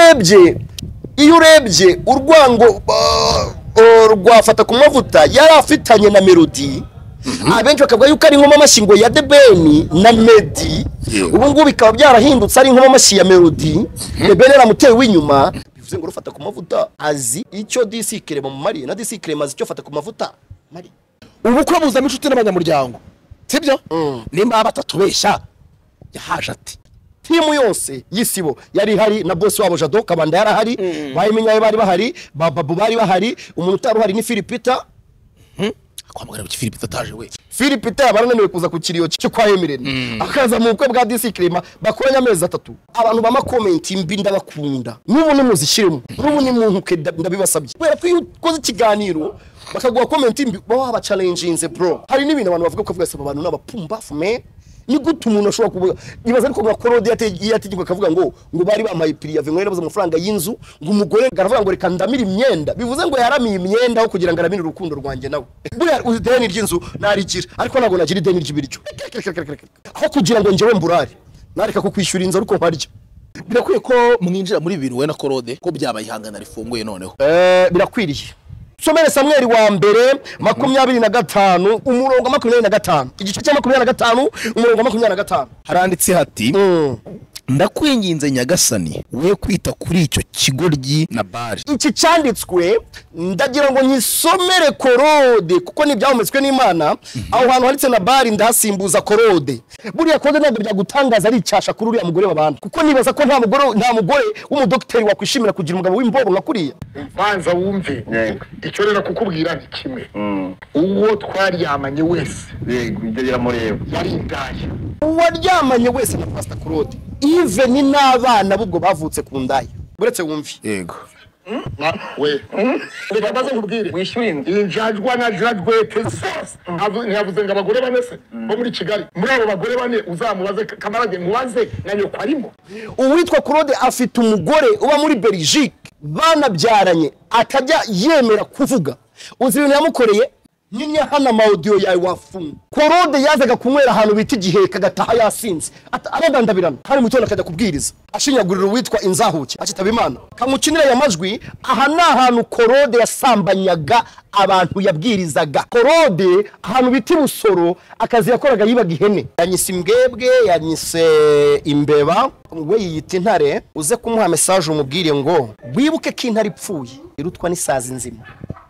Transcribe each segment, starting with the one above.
iyo urebye urwango rwafata ku mavuta yari afitanye na Melody abenshi bakavuga yuko ari nkoma amashingo ya The Ben na Meddy ubu ngubu bikaba byarahindutse ari nkoma amashi ya Melody The Ben yaramuteye w'inyuma bivuze ngo rufata ku mavuta azi icyo DC Clement mu mari na DC Clement azi icyo fata ku mavuta mari ubu ko buzamo inshuti n'abanyamuryango sibyo nimba batatubesha yahaje ati timu yose yisibo yari hari na boss wabo Jado Kabanda yari hari bayimenyaye bari bahari babu bari bahari umuntu utari hari ni Philipita kwamagara ku Philipita taje we Philipita yabarananiwe kuza ku kiriyo cyo kwa Emirene akaza mu bukwe bwa DC Clement bakoranya amezi 3 abantu bama comment imbi ndabakunda n'ubu ni muzishiremo n'ubu ni muntu ke ndabibasabye kubera ko iyo ukoze ikiganiro bakaguha comment imbi baba challenging bro hari n'ibintu abantu bavuga ko vuga saba abantu n'abapumba fume ni gute umuntu ashobora kuvuga nibaza ariko nka Korode yategeka akavuga ngo bari bamaye pirive ngo yarabuze amafaranga y'inzu ngo umugore garavuga ngo reka ndamira imyenda bivuze ngo yaramiye imyenda aho kugira ngo aramire urukundo rwanjye nawe buriya udeni ry'inzu narigira ariko nago nagira ideni ry'ibiryo aho kugira ngo njewe mburare nareka ko kwishyura inzu ariko nkarya birakwiye ko mwinjira muri ibintu we na Korode ko byabaye ihangana rifunguye noneho birakwiriye Somere Samuel wa mbere 25 umurongo 25 igice cya 25 umurongo 25 haranditse hati ndakwinginze nyagasani we kwita kuri icyo kigoryi na bari iki cyanditswe ndagira ngo nyisomere Korode kuko nibyahumetswe n'Imana aho hantu handitse na bari ndasimbuza Korode buriya Korode ntabwo byagutangaza ari icyasha kuri uriya mugore w'abandi kuko nibaza ko nta mugore w'umudokiteri wakwishimira kugira umugabo w'imbobo nka kuriya mvanza wumve icyo rero kukubwira ni kimwe uwo twaryamanye wese yego ibyo biramureba yari indaya uwaryamanye wese na Pastor Korode even n'abana bubwo bavutse ku ndaya buretse wumvi yego we reka baze nkubwire wishyura inzu injajwa na jadwete ntiyavuze ngo abagore bane se bo muri Kigali muri abo bagore bane uzamubaze kamarade mubaze na nyoko arimo uwitwa Korode afite umugore uba muri Belgique banabyaranye akajya yemera kuvuga uzi ibintu yamukoreye nyinya hana audio yawe wafunga Korode yazaga kunywera ahantu bita igihe kagataha yasinze arandandabirana kandi mutona akajya kubwiriza ashinyagurira uwitwa inzahuke akitaba Imana kamukinira ya majwi aha na ahantu Korode yasambanyaga abantu yabwirizaga Korode ahantu bita Busoro akazi yakoraga yibaga ihene yanyise imbwebwe yanyise imbeba we yiyita intare uze kumuha message umubwire ngo wibuke ko intare ipfuye irutwa n'isazi nzima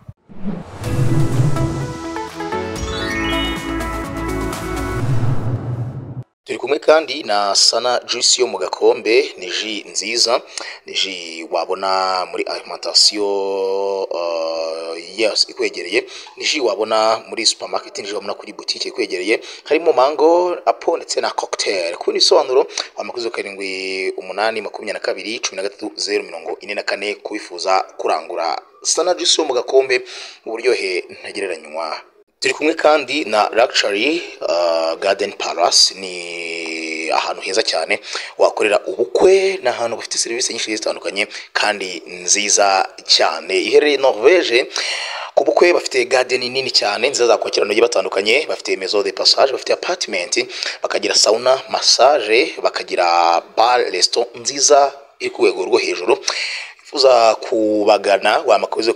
turi kumwe kandi na Sana Juice yo mu gakombe ni ji nziza ni ji wabona muri alimentation yes ikwegereye ni ji wabona muri supermarket ni ji wabona kuri boutique ikwegereye harimo mango apple ndetse na cocktail ku bisobanuro amakuzo 7822 kubifuza kurangura Sana Juice yo mu gakombe uburyohe ntagereranywa. Turi kumwe kandi na Luxury Garden Palace ni ahantu heza cyane wakorera ubukwe na ahantu bafite serivisi nyinshi zitandukanye kandi nziza cyane iherereye Norvège ku bukwe bafite garden nini cyane nziza zakwakirana n'abagiye batandukanye bafite maison de passage bafite apartment bakagira sauna massage bakagira bar restaurant nziza iri ku rwego rwo hejuru fuza kubagana wa makozo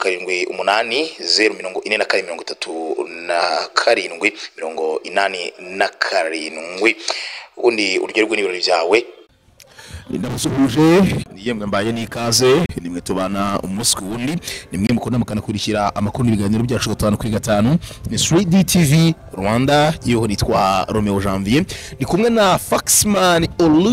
78 undi uryoherwe n'ibirori byawe ndabasubuje yemwe mbaye nikaze nimwe tubana umunsi ku wundi nimwe mukunda mukanakurikira amakuru n'ibiganiro byacu 5 kuri 5 ni 3D TV Rwanda yeho nitwa Romeo Janvier ni kumwe na Faxman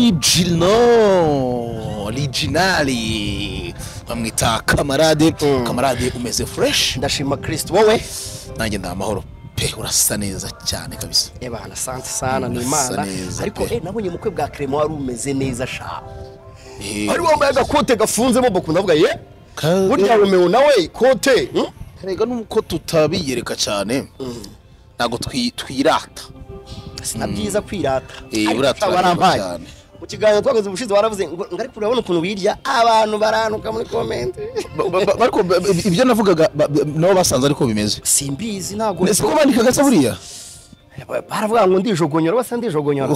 originali bamwita kamarade kamarade umeze fresh ndashima Kristo wowe nanjye ndamahoro urasa neza cyane kabisa ebana asante sana ni Imana ariko nabonye mukwe bwa Clement wari umeze neza sha ari wambaye agakote gafunzemo boko ndavuga ye burya Romeo nawe kote rega nuko tutabiyereka cyane nago twirata sinabyiza kwirata urata cyane mu kiganiro twakoze ubushize waravuze ngo ngari kurabona ukuntu wirya abantu baranuka muri comment bariko ibyo navugaga nabo basanze ariko bimeze simbizi ntago ese ko bandika gasa buriya baravuga ngo ndijogonyora basa ndijogonyora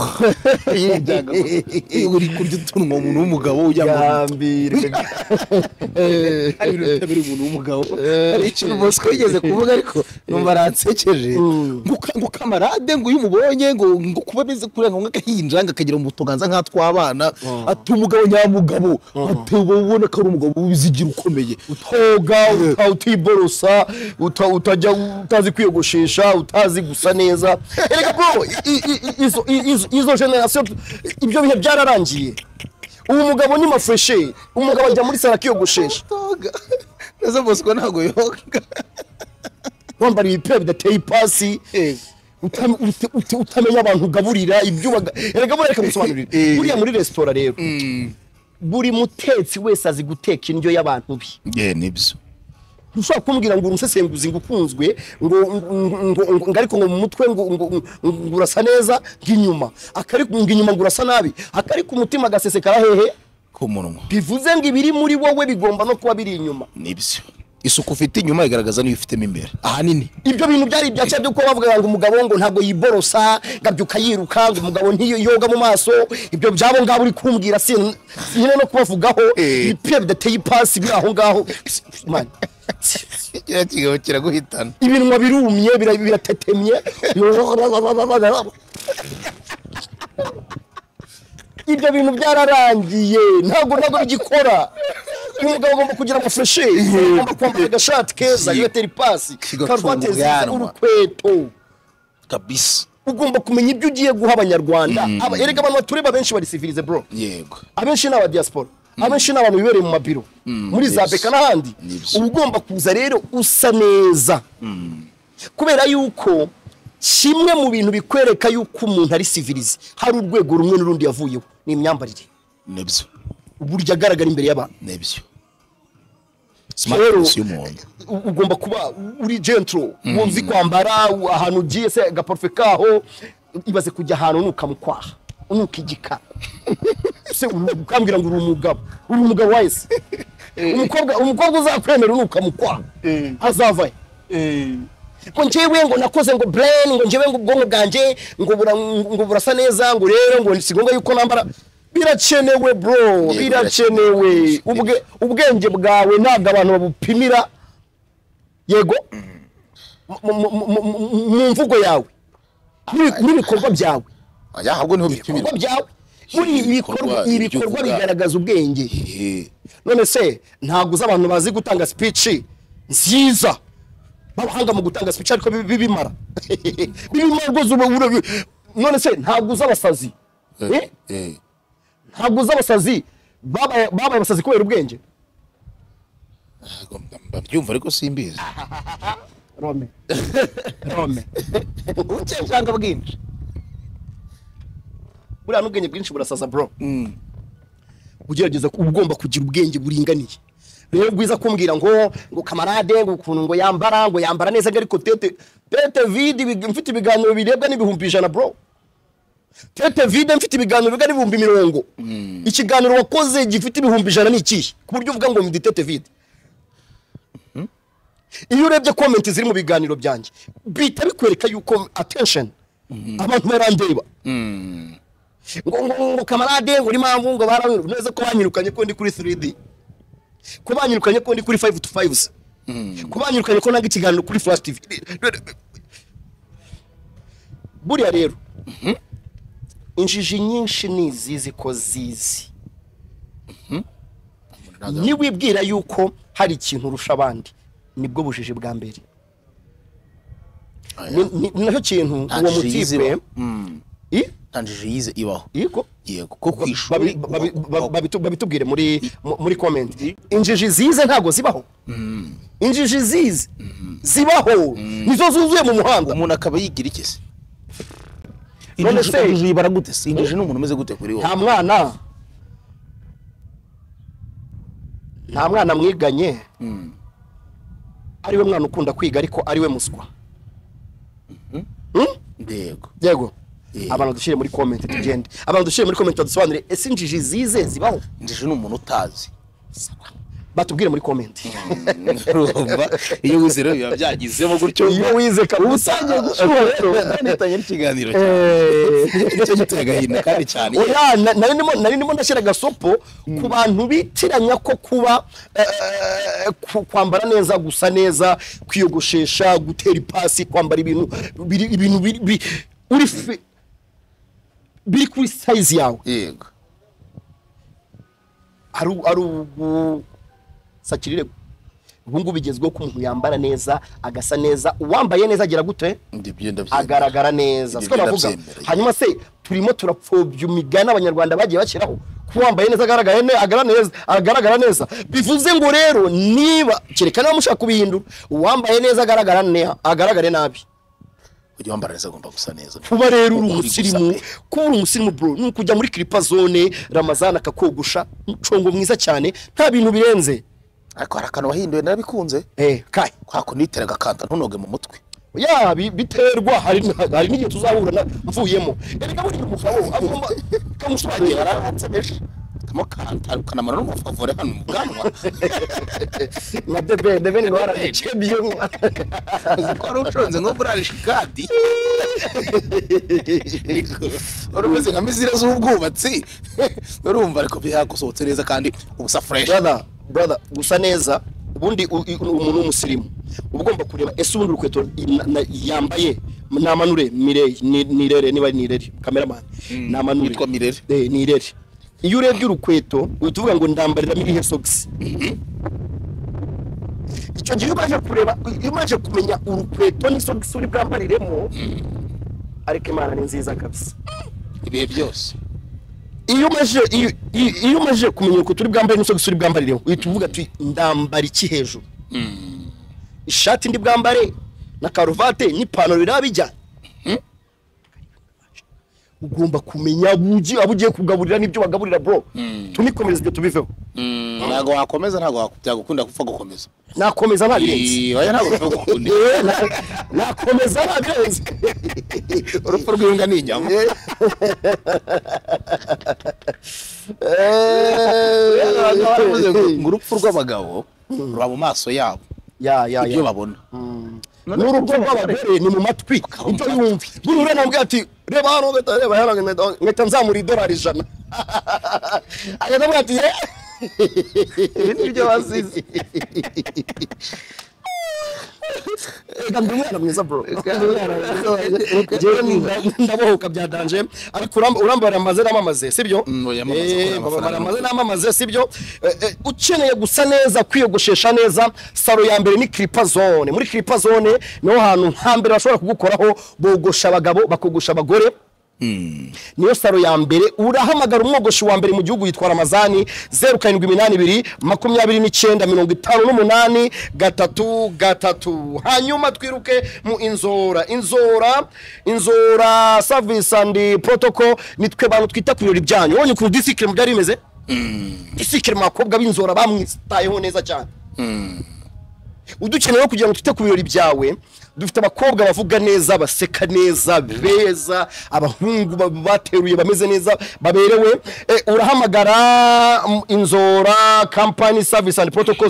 uri kurya utunwa umuntu w'umugabo yambirwe tabiri umuntu w'umugabo ari ikintu Bosco yigeze kuvuga ariko numva aransekeje ngo kamarade ngo uyumubonye ngo kuba bize kurenga ngo akahinja akagira mu tuganza nk'atwabana ati umugabo nyamugabo atebo ubona ko ari umugabo ubizigira ukomeye utoga utiborosa utajya utazi kwiyogoshesha utazi gusa neza erega bro izo generation ibyo bihe byararangiye ubu mugabo ni mafreshe umugabo ajya muri sala kiyogoshesha neza Bosco ntago yoga wambara ibipira bidateye ipasi utamenya abantu ugaburira ibyo erega bareka gusobanurira buriya muri restaurant rero buri mutetsi wese azi guteka indyo y'abantu bi nibyo ushobora kumbwira ngo urusesenguzi ngukunzwe ngo ariko ngo mu mutwe ngo urasa neza nk'inyuma akari ngo inyuma ngo urasa nabi akari ku mutima gasesekara hehe ku munwa bivuze ngo ibiri muri wowe bigomba no kuba biri inyuma nibyo isuku ufite inyuma igaragaza niyo ufitemo imbere ahanini ibyo bintu byari ibyaca byo kuba bavuga ngo umugabo ngo ntago yiborosa gabyuka yiruka ngo umugabo ntiyoga mu maso ibyo byabo ngabo uri kumbwira nyine no kubavugaho ibipira bidateye ipasi biri aho ngaho man kigabo kiraguhitana ibinwa birumye biratetemye ibyo bintu byararangiye ntago bigikora umugabo agomba kugira amafreshe agomba kwambara agashati keza yatera ipasi karuvati nziza urukweto kabisa ugomba kumenya ibyo ugiye guha abanyarwanda erega abantu batureba benshi bari civilize bro yego abenshi n'aba diaspora abenshi n'abantu bibereye mu mabiro muri za beka n'ahandi uba ugomba kuza rero usa neza kubera yuko kimwe mu bintu bikwereka yuko umuntu ari civilize hari urwego rumwe n'urundi yavuyeho ni imyambarire nibyo uburyo agaragara imbere y'abantu nibyo rero ugomba kuba uri gentle wumva kwambara ahantu ugiye se agaparfe kaho ibaze kujya ahantu nuka mukwaha unuka igika se ukambwira ngo uri umugabo wese umukobwa uzakwemera unuka mukwaha azavaye ko njyewe ngo nakoze ngo brain ngo njyewe ngo ubwonko bwanjye ngo burasa neza ngo rero ngo si ngombwa yuko nambara birakenewe bro birakenewe ubwenge bwawe ntabwo abantu babupimira yego mu mvugo yawe n'ibikorwa byawe ahubwo niho bipimira byawe muri ibikorwa bigaragaza ubwenge none se ntabwo uzi abantu bazi gutanga speech nziza babahanga mu gutanga speech ariko bibimara rwose none se ntabwo uzi abasazi ntabwo uzi abasazi babaye abasazi kubera ubwenge babyumva ariko simbizi Rome ucyanga bwinshi buriya n'ubwenge bwinshi burasaza bro ugerageza ugomba kugira ubwenge buringaniye rero bwiza kumbwira ngo kamarade ngo ukuntu ngo yambara neza ariko tete vide mfite ibiganiro birebwa n'ibihumbi 100 bro tete vide mfite ibiganiro biga n'ibihumbi 100 ikiganiro wakoze gifite ibihumbi 100 ni iki ku buryo uvuga ngo ndi tete vide iyo urebye comment ziri mu biganiro byanjye bita bikwereka yuko attention abantu barandeba ngo kamarade ngo impamvu ngo baraneze ko banyirukanye ko ndi kuri 3D ko banyirukanye ko ndi kuri 5 to 5s ko banyirukanye ko nanga ikiganiro kuri Flash TV buriya rero injiji nyinshi nizizi ko zizi ni wibwira yuko hari ikintu urusha abandi nibwo bujiji bwa mbere nacyo kintu uwo mutipe tanjije yize ibaho yego ko kwishuri babitubwire muri comment injiji zize ntago zibaho injiji zize zibaho nizo zuzuye mu muhanda umuntu akaba yigira ikese none se injiji baragute injiji n'umuntu umeze gute kuri wowe nta mwana mwiganye ariwe mwana ukunda kwiga ariko ariwe muswa yego abantu dushire muri comment tugende abantu dushire muri comment badusobanurire ese injiji zize zibaho injiji n'umuntu utazi batubwire muri comment. urumva iyo wize rero biba byagizemo gutyo Iyo wize kabisa usangiye gushuha rero nitanye n'ikiganiro cyane icyo gitagahinda kandi cyane oya nari ndimo ndashyira gasopo ku bantu bitiranya ko kuba kwambara neza gusa neza kwiyogoshesha gutera ipasi kwambara ibintu biri kuri size yawe yego ari sakirire ubungu bigezweho ko umuntu yambara neza agasa neza uwambaye neza agira gute agaragara neza siko navuga hanyuma se turimo turapfobya imigani abanyarwanda bagiye bashyiraho kuwambaye neza agaragara neza bivuze ngo rero niba kerekana mushaka kubihindura uwambaye neza agaragare nabi ujye wambara neza agomba gusa neza kuba rero uri umusirimu bro ni ukujya muri Clipper Zone Ramazana akakogusha ncongo mwiza cyane nta bintu birenze ariko harakano wahinduye narabikunze kai kwako niteraga kanta ntunoge mu mutwe ya biterwa hari n'igihe tuzahura mvuyemo erega buri mugabo agomba kamushwagiye arahatsemesha kanta kanamara n'umufavore hano mu bwanwa na debe ni barachebyo ko ruconze nko burari shikadi urumeze nka mizira z'ubwubatsi urumva ariko byagusohotse neza kandi ubusa fresh brother gusa neza ubundi umuntu w'umusirimu ugomba kureba ese ubundi urukweto yambaye namanure nirere niba nirere cameraman namanure yitwa mirere nirere iyo urebye urukweto utuvuga ngo ndambarira mirihe socks icyo gihe umaje kumenya urukweto ni socks uri bwambariremo ariko Imana ni nziza kabisa ibihe byose iyo umaje kumenya ko turi bwambare n'isogisi uri bwambarireho uhita uvuga ati ndambara iki hejuru ishati ndi bwambare na karuvate n'ipantaro birabijyana ugomba kumenya abugiye kugaburira n'ibyo bagaburira bro tunikomereza ibyo tubiveho ntago wakomeza ntago byagukunda gupfa gukomeza nakomeza ntabirenze oya ntago gupfa gukunda nakomeza ntabirenze urupfu rw'imbwa ni inyama ngo urupfu rw'abagabo ruba mu maso yabo ibyo babona n'urupfu rw'abagore ni mu matwi ibyo yumva buri nambwe ati reba hano reba hano ngahita nzamura $100 agenda ati ibi nibyo basize kandi umwana mwiza bro ndabohoka byadanje ariko urambara amaze namamaze sibyo amaze namamaze sibyo ukeneye gusa neza kwiyogoshesha neza saro ya mbere ni Clipper Zone muri Clipper Zone no hantu hambere bashobora kugukoraho bogosha abagabo bakogosha abagore niyo saro ya mbere urahamagara umwogoshi wa mbere mu gihugu yitwa Ramazani 0782295938 hanyuma twiruke mu inzora service and protocol nitwe bantu twita kurira ibyanyu wonye ku disikire mu byari bimeze disikire makobwa b'inzora bamwitayeho neza cyane udukeneye kugira ngo twite ku birori byawe dufite abakobwa bavuga neza baseka neza beza abahungu bateruye bameze neza baberewe urahamagara inzora company service and protocol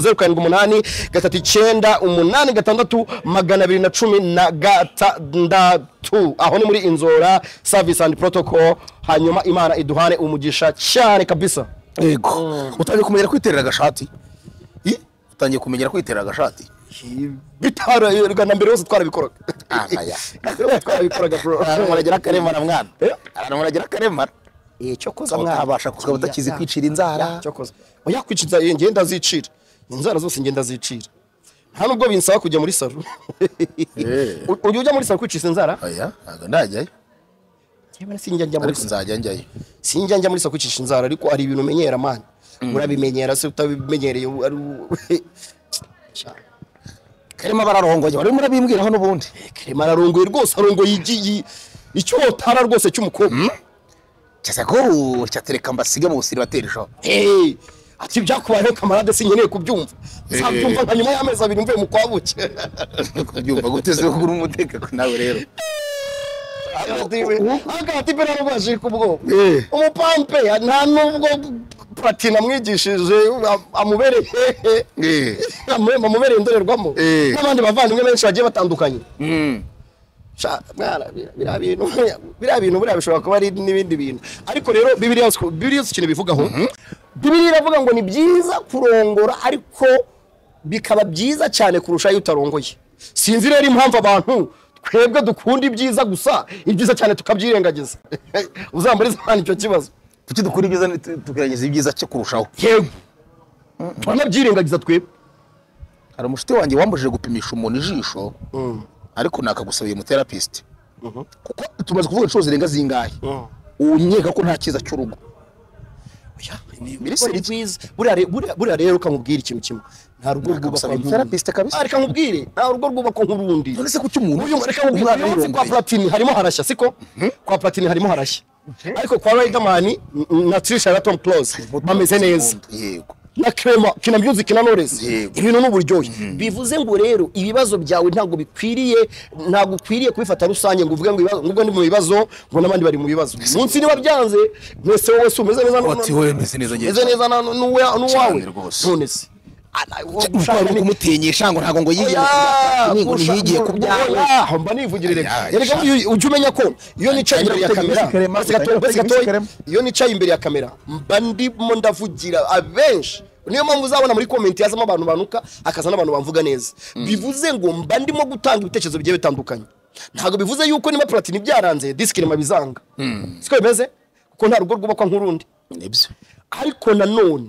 078836 aho ni muri inzora service and protocol hanyuma Imana iduhane umugisha cyane kabisa yego utangiye kumenyera kwiterera agashati utangiye kwiterera agashati bitara yerega na mbere yose twarabikoraga aya twarabikoraga bro muragira karemara mwana muragira karemara cyo koza mwana abasha kugaba utakizi kwicira inzara cyo koza oya kwicira ngenda zicira inzara zose ngenda zicira nta nubwo binsaba kujya muri salo ujya muri salo kwicira inzara oya ntago ndajyayo cyangwa sinjya muri nzajya njyayo sinjya muri salo kwicira inzara ariko ari ibintu menyera man urabimenyera se utabimenyereye Karema bararongoye bari murabimbwiraho nubundi Karema ararongoye rwose arongoye icyo hotara rwose cy'umukobwa cyase ko cyatereka mbasige mu busiri baterisho ati byakubayeho kamarade sinkeneye kubyumva zabyumva nka nyuma y'amezi 2 mvuye mu kwabuke kubyumva guteze kuri umuteka nawe rero agati bera rwaje kubwo umupampe nta nubwo Platini amwigishije amubereye amubereye indorerwamo n'abandi bavandimwe benshi bagiye batandukanye. Biriya bintu buriya bishobora kuba ari n'ibindi bintu, ariko rero Bibiliya ikintu bivugaho, Bibiliya iravuga ngo ni byiza kurongora ariko bikaba byiza cyane kurusha iyo utarongoye. Sinzi rero impamvu abantu twebwe dukunda ibyiza gusa, ibyiza cyane tukabyirengagiza. Uzamburiza hano icyo kibazo, kuki dukora ibyiza tugerageza ibyiza cyo kurushaho? yego twanabyirengagiza twebwe. Hari umushuti wanjye wambujije gupimisha umuntu ijisho, ariko nakagusabiye mu therapist, kuko tumaze kuvuga inshuro zirenga zingahe unyeka ko nta kiza cy'urugo. Buriya rero ukamubwira ikintu kimwe, nta rugo rwubakwa therapist kabisa, ariko nkubwire nta rugo rwubakwa nk'urundi. none se kuki umuntu reka nkubwire kwa Platini harimo harashya, siko kwa Platini harimo harashya, ariko kwa Riderman na Trisha na Tom Close bameze neza. Yego, na Crema kina music na Knowless, Yego. ibintu n'uburyohe. Bivuze ngo rero ibibazo byawe ntabwo ukwiriye kubifata rusange ngo uvuge ngo ngubwo ndi mu bibazo ngo nabandi bari mu bibazo. Munsi niba byanze mwese wowe umeze neza, ati wowe meze neza ngiye meze neza n'uwawe none se ushaka kumutinyisha ngo ntago ngo yigiye kubyara mba nivugirire. Erega ujye umenya ko iyo nicaye imbere ya kamera, iyo nicaye imbere ya kamera mba ndimo ndavugira abenshi. Niyo mpamvu uzabona muri comment yazamo abantu banuka akaza n'abantu bamvuga neza. Bivuze ngo mba ndimo gutanga ibitekerezo bigiye bitandukanye. Ntago bivuze yuko niba Platini byaranze disclaimer bizanga, siko bimeze, kuko nta rugo rwubakwa nk'urundi. nibyo, Ariko nanone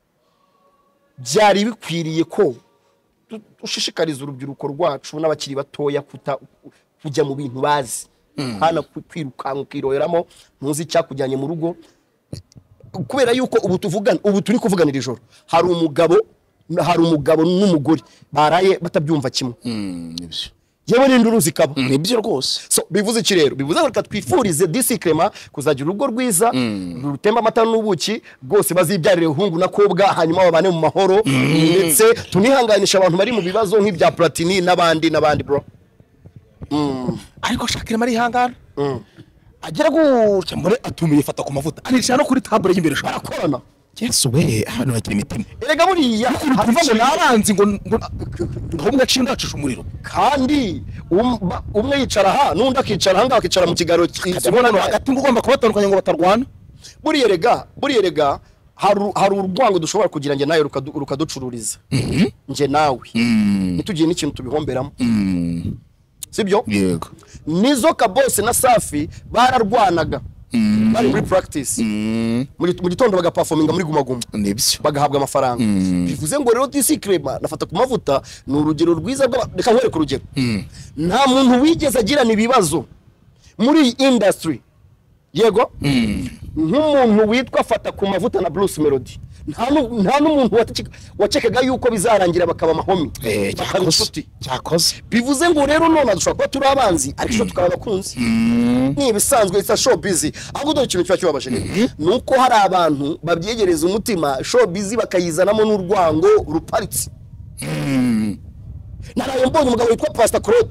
byari bikwiriye ko ushishikariza urubyiruko rwacu n'abakiri batoya kujya mu bintu bazi, hana kwirukanka ukiroheramo ntuzi cyakujyanye mu rugo. Kubera yuko ubu turi kuvuganira ijoro, hari umugabo n'umugore baraye batabyumva kimwe. nibyo, yewe n'induru zikaba. nibyo rwose. So bivuze iki rero? Bivuze ngo reka twifurize Disclaimer kuzagira urugo rwiza rutemba amata n'ubuki, rwose bazibyarire hungu na kobwa, hanyuma babane mu mahoro, ndetse tunihanganisha abantu bari mu bibazo nk'ibya Platini n'abandi bro. Ariko Shakira mari hangana agera guca muri atumiye fata ku mavuta anisha no kuri table y'imbere Barakorana. Yesu we hano hakiri imitima. Erega buriya Havuga ngo naranzi ngo ahubwo aciye ndacisha umuriro, kandi umwe yicara aha n'undi akicara aha ngaho, akicara mu kigaro kibona hagati ngo ugomba kubatandukanya ngo batarwana. Buriya rega hari urwango dushobora kugira nge nawe rukaducururiza nge nawe ntitugiye n'ikintu tubihomberamo, sibyo? Yego, Nizo Kabose na Safi bararwanaga bari muri practice, mu gitondo bagaperforminga muri Guma Guma, nibyo, bagahabwa amafaranga. Bivuze ngo rero Disclaimer nafata ku mavuta ni urugero rwiza reka nkwereke urugero. Nta muntu wigeze agirana ibibazo muri industry, yego, nk'umuntu witwa Fata ku mavuta na Bruce Melody. Nta n'umuntu wacekaga yuko bizarangira bakaba amahomi, bakaba inshuti. cyakoze. Bivuze ngo rero none dushobora kuba turi abanzi ariko tukaba abakunzi. Ni ibisanzwe, it's a show busy. Ahubwo dore ikintu kibabaje nuko hari abantu babyegereza umutima show busy bakayizanamo n'urwango ruparitse. Naraye mbonye umugabo witwa Pastor Claude,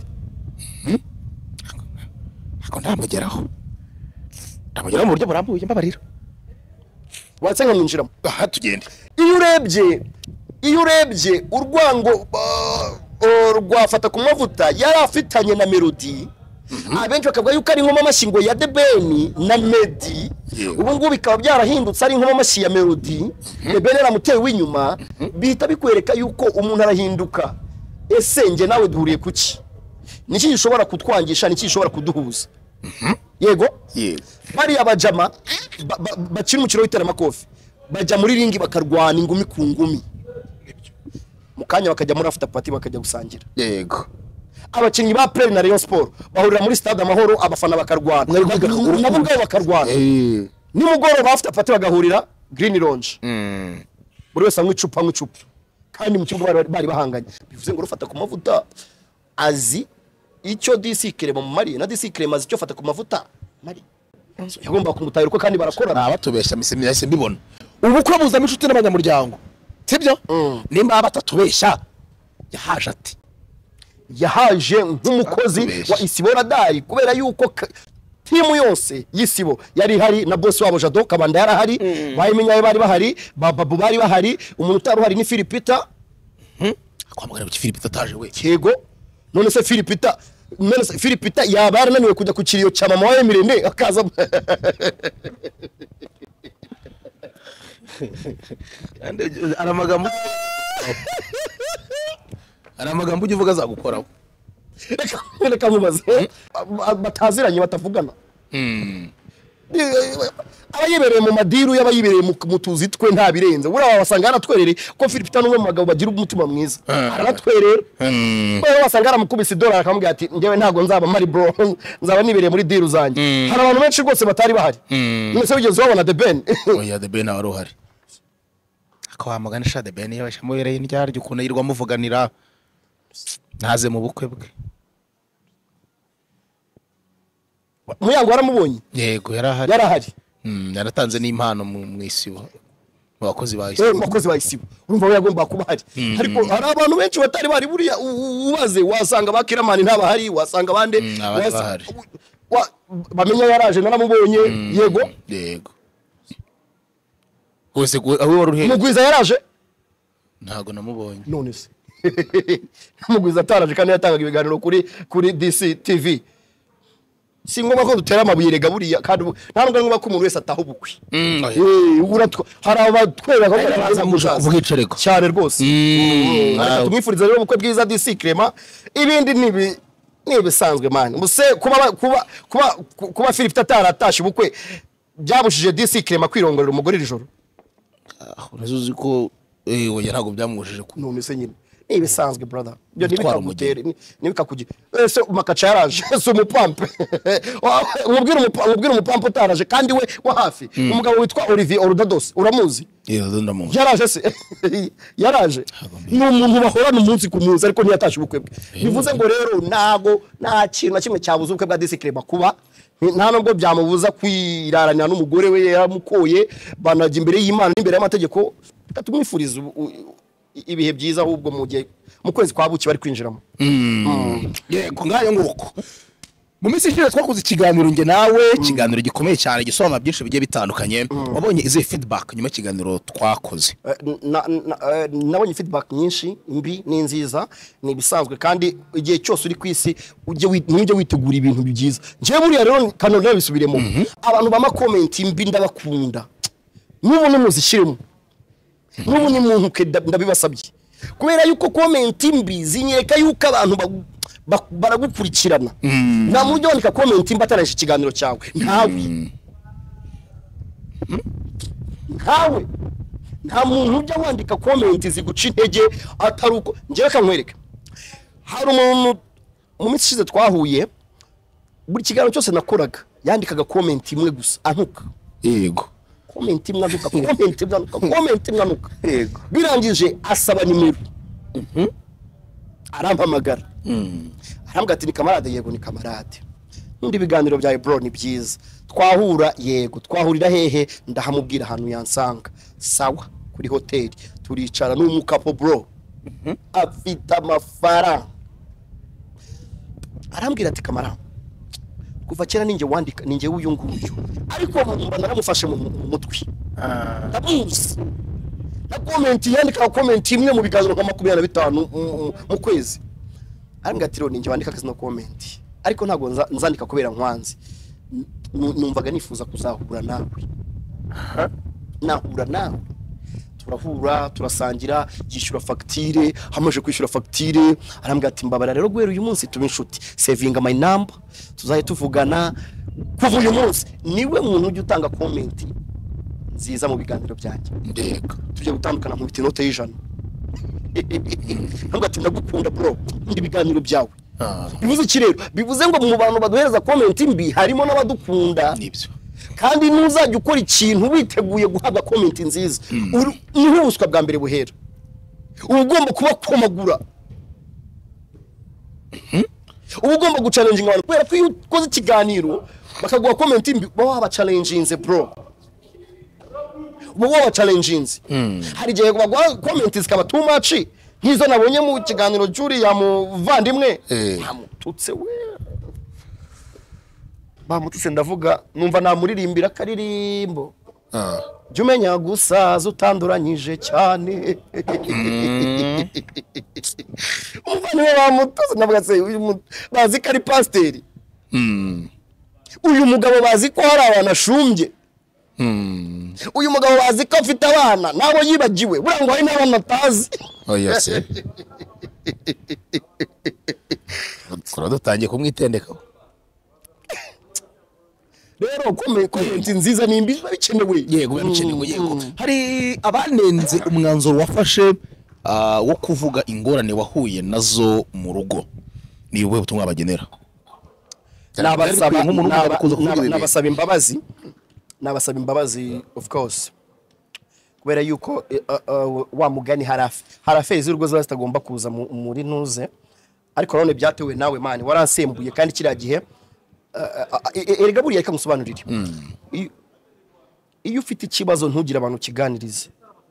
ako ndamugeraho mu buryo burambuye mbabarira, watse nkamwinjiramo. aha tugende. Iyo urebye urwango rwafata ku mavuta yari afitanye na Melody, abenshi bakavuga yuko ari nkoma amashyi ngo ya The Ben na Meddy. Ubu ngubu bikaba byarahindutse ari nkoma amashyi ya Melody, The Ben aramuteye w'inyuma. Bihita bikwereka yuko umuntu arahinduka. Ese nge nawe duhuriye kuki? Niki gishobora kutwangisha, niki gishobora kuduhuza? Yego, bari abajama bakiri umukino w'iteramakofi bajya muri ringi bakarwana ingumi ku ngumi, mukanya bakajya muri after party bakajya gusangira. Yego, abakinnyi ba Play na Rayon Sport bahurira muri stade Amahoro, abafana bakarwana nabo ngabo bakarwana. Nimugoroba after party bagahurira Green Lounge, buri wese anywa icupa kandi mu kibuga bari bahanganye. Bivuze ngo rufata ku mavuta azi icyo Disclaimer mu mari na Disclaimer azi icyo fata ku mavuta mari, yagomba kumutahira uko kandi barakorana. abatubesha misemi yahise mbibona ubu ko buzamo inshuti n'abanyamuryango, sibyo? Nimba batatubesha yahaje ati yahaje nk'umukozi wa Isibora Dari, kubera yuko timu yose y'isibo yari hari na boss wabo Jado Kabanda yari hari bayimenyaye bari bahari babu bari bahari umuntu utari hari ni Philipita kwamagana ku Philipita taje we yego none se Philipita yabara naniwe kujya ku kiriyo cya mama wa Emirende akaza aramagambo uvuga azagukoraho reka mubaze bataziranye batavugana abayibereye mu madiru y'abayibereye mu tuzi twe nta birenze buriya wasanga yaratwerere ko Philipita n'umwe mu bagabo bagira umutima mwiza aratwerera buriya wasanga yaramukubise $1 akamubwira ati njyewe ntago nzaba mari bro nzaba nibereye muri diru zanjye hari abantu benshi rwose batari bahari mwese wigeze wabona The Ben oya The Ben wari uhari akawamagana sha The Ben yabashamubereye ndyaryo ukuntu yirwa muvuganira ntaze mu bukwe bwe Muyango waramubonye yego yarahari yaratanze n'impano mu isibo mu bakozi ba isibo bakozi ba isibo urumva we yagomba kuba hari ariko hari abantu benshi batari bari buriya ubaze wasanga bakiramani ntabahari wasanga bande bamenya yaraje naramubonye yego wese aho wari uruhe Mugwiza yaraje ntago namubonye none se Mugwiza ataraje kandi yatangaga ibiganiro kuri DC TV singombwa ko dutera amabuye rega buriya kandi nta ngombwa ko umuntu wese ataho bukwi hari abatwera uvuga icereko cyane rwose tumwifuriza rero ubukwe bwiza DC Clement ibindi nibisanzwe man muse kuba Philipita ataratashe ubukwe byabushije DC Clement kwirongorera umugore ijoro urazuzi ko oya ntago byamushije none se nyine ibisanzwe brother byo nibikagutere nibikakugira ese makaca yaraje so umupampe umubwira umupampe utaraje kandi we wa hafi umugabo witwa Olivier Orudados uramuzi ndamuzi yaraje se yaraje ni umuntu bahorana umunsi ku munsi ariko ntiyatashe ubukwe bwe bivuze ngo rero nago nta kintu na kimwe cyabuze ubukwe bwa DC Clement kuba nta nubwo byamubuza kwiraranira n'umugore we yaramukoye banajya imbere y'Imana n'imbere y'amategeko tumwifuriza ibihe byiza ahubwo mu kwezi kwa buki bari kwinjiramo yego ngayo nguko mu minsi ishize twakoze ikiganiro nge nawe ikiganiro gikomeye cyane gisobanura byinshi bigiye bitandukanye wabonye ize feedback nyuma y'ikiganiro twakoze nabonye feedback nyinshi mbi n'inziza ni bisanzwe kandi igihe cyose uri kwisi ujye witegura ibintu byiza nje buriya rero kanone bisubiremo abantu bama comment mbi ndabakunda n'ubu nimuzishiremo n'ubu ni muntu ndabibasabye kubera yuko comment mbi zinyereka yuko abantu baragukurikirana nta mujyo wandika comment mbi ataraje ikiganiro cyawe nta muntu ujya wandika comment ziguca intege atari uko njyewe kankwereka hari umuntu mu minsi ishize twahuye buri kiganiro cyose nakoraga yandikaga comment imwe gusa antuka yego comment mwanuka yego birangije asaba nimero arampamagara arambwira ati ni kamarade yego ni kamarade n'undi biganiro bya bro ni byiza twahura yego twahurira hehe ndahamubwira ahantu yansanga sawa kuri hoteli turicara n'umukapo bro afite amafaranga arambwira ati kamarade kuva kera ninjye wandika ninjye uyu nguyu ariko mba naramufashe mu mutwe ndamuzi na comment yandika comment imwe mu biganiro nka 25 mu kwezi arambwira ati rero ninjye wandika kazino comment ariko ntago nzandika kubera nkwanzi numvaga nifuza kuzahura nawe nahura nawe turahura turasangira yishyura facture hamaje kwishyura facture arambwira ati mbabara rero guhera uyu munsi tube inshuti saving my number tuzaye tuvugana kuva uyu munsi niwe muntu ujya utanga comment nziza mu biganiro byanjye ndeka tujye gutandukana mu bitinote y'ijana ntabwo ati ndagukunda bro ndi biganiro byawe bivuze iki rero bivuze ngo mu bantu baduhereza comment mbi harimo n'abadukunda nibyo kandi nuzajya ukora ikintu witeguye guhabwa comment nziza niho ubuswa bwa mbere buhera ugomba kuba komagura ugomba guchallenge abantu kubera ko iyo ukoze ikiganiro bakaguha comment mbi baba challenging bro baba challenging hari gihe bagwa comment zikaba too much nkizo nabonye mu kiganiro cyuri ya muvandimwe amututse we bamutse ndavuga numva namuririmbira karirimbo jya umenya gusaza utanduranyije cyane umva niwe bamutse ndavuga se bazi ko ari pasiteri uyu mugabo bazi ko hari abantu ashumbye uyu mugabo bazi ko afite abana nabo yibagiwe buriya ngo hari n'abana atazi oya se kora dutangiye kumwitendekaho rero komenti nziza nimbi bikenewe yego bikenewe yego hari abanenze umwanzuro wafashe wo kuvuga ingorane wahuye nazo mu rugo ni ubuhe butumwa bagenera nabasaba imbabazi of course kubera yuko wa mugani harafe z'urugo ziba zitagomba kuza muri ntuze ariko none byatewe nawe mani waransembuye kandi kiriya gihe erega buriya reka musobanurire iyo ufite ikibazo ntugire abantu kiganirize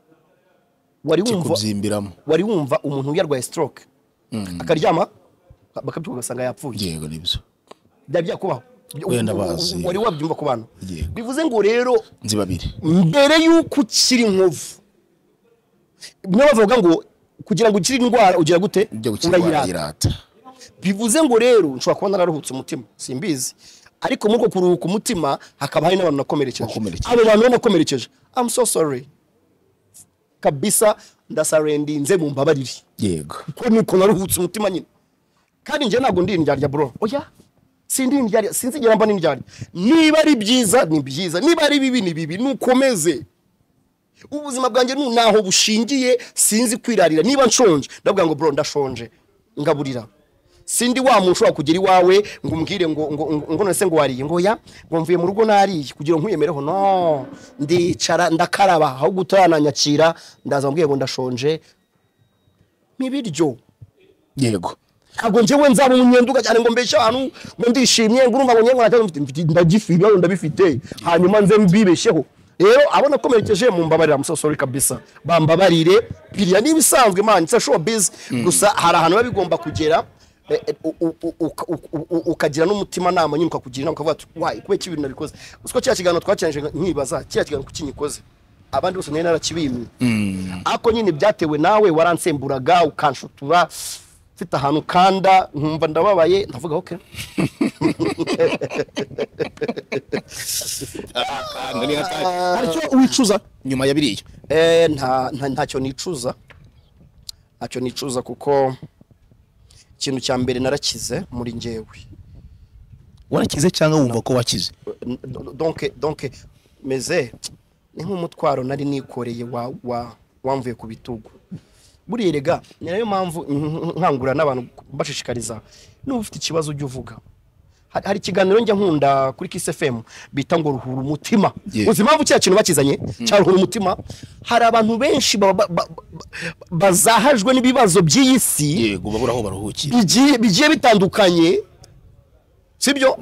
wari wumva umuntu yarwaye stroke akaryama bakabyuka ugasanga yapfuye yego nibyo byakubaho wenda bazi wari wabyumva ku bantu bivuze ngo rero nzi babiri mbere yuko ukiri inkovu niyo bavuga ngo kugira ngo ukiri indwara ugira gute urayirata bivuze ngo rero nshobora kuba nararuhutse umutima simbizi ariko muri uko kuruhuka umutima hakaba hari n'abantu nakomerekeje abo bantu nakomerekeje I'm so sorry kabisa ndasarendinze mu mbabariri yego ko nuko naruhutse umutima nyine kandi nje ntago ndi indyarya bro oya sindi indyarya sinzigera mba n'indyarya niba ari byiza ni byiza niba ari bibi ni bibi nukomeze ubuzima bwanjye naho bushingiye sinzi kwirarira niba nshonje ndavuga ngo bro ndashonje ngaburira sindi wa muntu ushobora kugera iwawe ngo umbwire ngo none se ngo wariye ngo ya ngo mvuye mu rugo nariye kugira ngo nkwiyemereho no ndicara ndakaraba aho gutananyakira ndaza mbwiye ngo ndashonje mibiryo yego ntabwo njyewe nzaba umunyenduka cyane ngo mbeshe abantu ngo ndishimye ngo urumva ngo nyengo ndagifite ndabifite hanyuma nze mbibesheho rero abona komerekeje mu mbabarira musosori kabisa bambabarire biriya ni bisanzwe man it's a showbiz gusa hari ahantu babigomba kugera ukagira n'umutima nama nyine ukakugira inama ukavuga why kubera ibintu nabikoze usko cya kiganiro twacyanije nkibaza cya kiganiro kukinyikoze abandi bose nari narakibimye ako nyine byatewe nawe waransemburaga ukanshutura mfite ahantu kanda nkumva ndababaye ndavuga okay aricyo wicuza nyuma ya biriya ntacyo nicuza kuko ikintu cya mbere narakize muri njyewe warakize cyangwa wumva ko wakize donc meze ni nk'umutwaro nari nikoreye wamvuye ku bitugu buriya rega ni nayo mpamvu nkangura n'abantu bashishikariza n'ubu ufite ikibazo ujye uvuga hari ikiganiro njya nkunda kuri Kiss FM bita ngo ruhura umutima uzi impamvu cya kintu bakizanye cya ruhura umutima hari abantu benshi bazahajwe n'ibibazo by'iyi si yego babura aho baruhukiye bigiye bitandukanye sibyo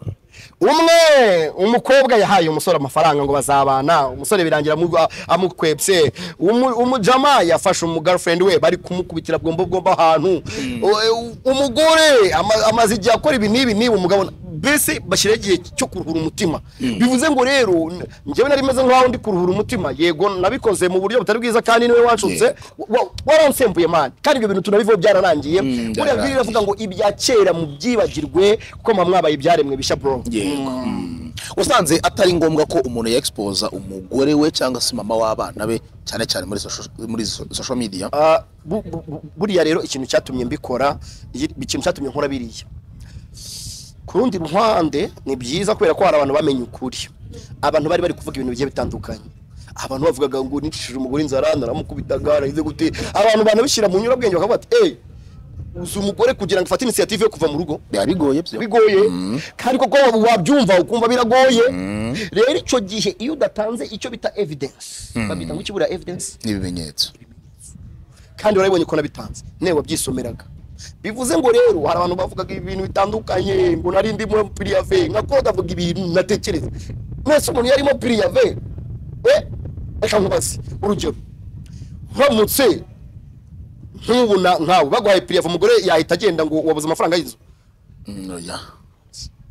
umukobwa yahaye umusore amafaranga ngo bazabana umusore birangira amukwepse umujama yafashe umugirlfriend we bari kumukubitira bwombo ahantu umugore amaze igihe akora ibi nibi umugabo bese bashira igihe cyo kuruhura umutima bivuze ngo rero njyewe nari meze nk'aho ndi kuruhura umutima yego nabikoze mu buryo butari bwiza kandi niwe wanshutse waransembuye man kandi ibyo bintu tunabivuye byararangiye buriya biravuga ngo ibya kera mu byibagirwe kuko mwabaye ibyaremwe bishya bro usanze atari ngombwa ko umuntu ya-expose umugore we cyangwa se mama w'abana be cyane cyane muri social media buriya rero ikintu cyatumye mbikora ikintu cyatumye nkora biriya ku rundi ruhande ni byiza kubera ko hari abantu bamenye ukuri abantu bari kuvuga ibintu bigiye bitandukanye abantu bavugaga ngo nicishije umugore inzara naramukubitaga arahize gute abantu banabishyira mu nyurabwenge bakavuga ati uzi umugore kugira ngo ufate initiative yo kuva mu rugo bigoye kandi koko wabyumva ukumva biragoye rero icyo gihe iyo udatanze icyo bita evidence babita ngo ikibura evidence n'ibimenyetso kandi warabonye ko nabitanze newe wabyisomeraga bivuze ngo rero hari abantu bavugaga ibintu bitandukanye ngo nari ndimo priave nka ko ndavuga ibintu natekereza mwese umuntu yarimo priave reka nkubaze urugero uramutse nk'ubu nkawe baguhaye priave umugore yahita agenda ngo wabuze amafaranga y'inzu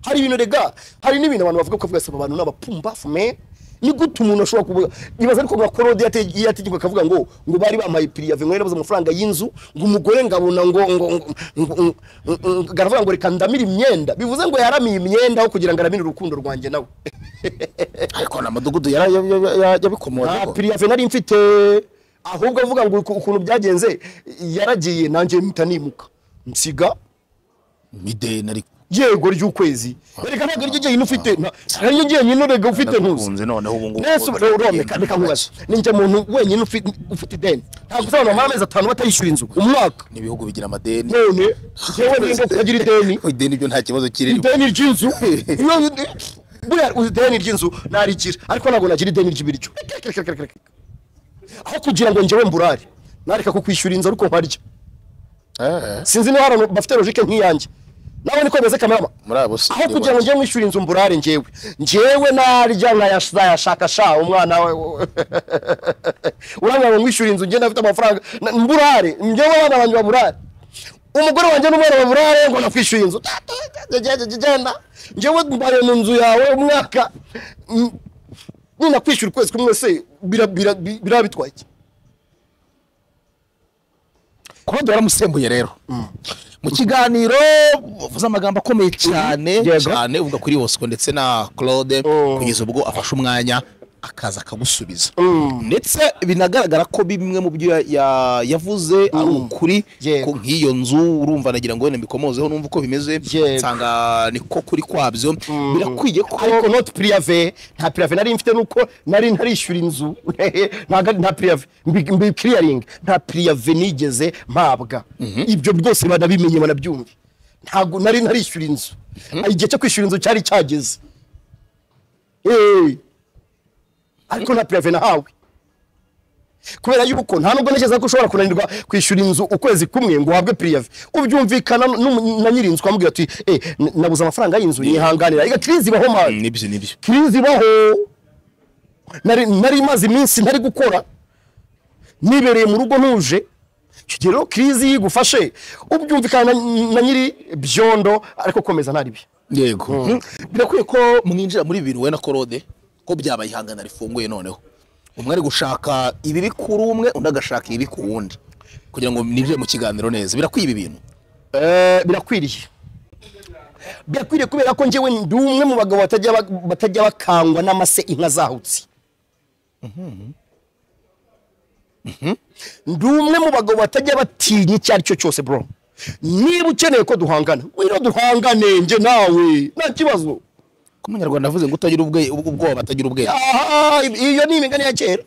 hari ibintu rega hari n'ibintu abantu bavuga ko bavuga saba abantu n'abapumba fume ni gute umuntu ashobora kuvuga ibaza ariko nka Claude yategeka akavuga ngo bari bamaye Priave ngo yarabuze amafaranga y'inzu ngo umugore ngabona ngo garavuga ngo reka ndamira imyenda bivuze ngo yaramiye imyenda aho kugira ngo aramire urukundo rwanjye nawe ariko na mudugudu yabikomoje ko Priave nari mfite ahubwo avuga ngo ukuntu byagenze yaragiye nanjye mpitanimuka nsiga mideni ariko yego ry'ukwezi reka ntabwo ryo nyine ufite nari ngiye nyine rega ufite ntuzi noneho ubu ngubu nese reka nkubaze ninjye muntu wenyine ufite ideni ntabwo uzabona amezi 5 batayishyura inzu umwaka n'ibihugu bigira amadeni none jewe ningo kugira ideni ideni byo nta kibazo kiri ideni ry'inzu buriya ideni ry'inzu narigira ariko ntabwo nagira ideni ry'ibiryo aho kugira ngo njyewe mburare nareka ko kwishyura inzu ariko nkarya sinzi niba abantu bafite logique nk'iyanjye nawe niko beze kamera aho kugira ngo njye mwishyura inzu mburare njyewe narya nkayashaka sha umwana we uranga ngo mwishyura inzu njye nafite amafaranga mburare njyewe abana banjye baburare umugore wanjye n'umwana baburare ngo nakwishyura inzu genda njyewe mbare mu nzu yawe umwaka nina kwishyura ukwezi kumwe se birabitwaye Claude yaramusembuye rero mu kiganiro uvuze amagambo akomeye cyane cyane uvuga kuri Bosco ndetse na Claude kugeza ubwo afashe umwanya akaza akagusubiza ndetse binagaragara ko bimwe mu byo yavuze ari ukuri ko nk'iyo nzu urumva nagira ngo wene mbikomozeho numva uko bimeze nsanga niko kuri kwabyo birakwiye ko ariko not Priave nta Priave nari mfite nuko nari ntarishyura inzu nta Priave mbi clearing nta Priave nigeze mpabwa ibyo byose banabimenye banabyumva ntago nari ntarishyura inzu igihe cyo kwishyura inzu cyari cyageze ariko na Priave nahawe kubera yuko nta nubwo nigeze ko ushobora kunanirwa kwishyura inzu ukwezi kumwe ngo uhabwe Priave ubyumvikana na nyiri inzu kwambwira ati nabuze amafaranga y'inzu nihanganira iga krizi baho man nibyo krizi baho nari maze iminsi ntari gukora nibereye mu rugo ntuje kigero krizi yigufashe ubyumvikana na nyiri byondo ariko komeza ntari bi yego birakwiye ko mwinjira muri ibintu we na Claude ko byabaye ihangana rifunguye noneho umwe ari gushaka ibi bikuru umwe undi agashaka ibi ku wundi kugira ngo ninjire mu kiganiro neza birakwiye ibi bintu birakwiriye kubera ko njyewe ndi umwe mu bagabo batajya bakangwa n'amase inka zahutse ndi umwe mu bagabo batajya batinya icyo ari cyo cyose bro niba ukeneye ko duhangana wino duhangane nje nawe nta kibazo Umunyarwanda avuze ngo utagira ubwoba batagira ubwenge iyo ni imigani ya kera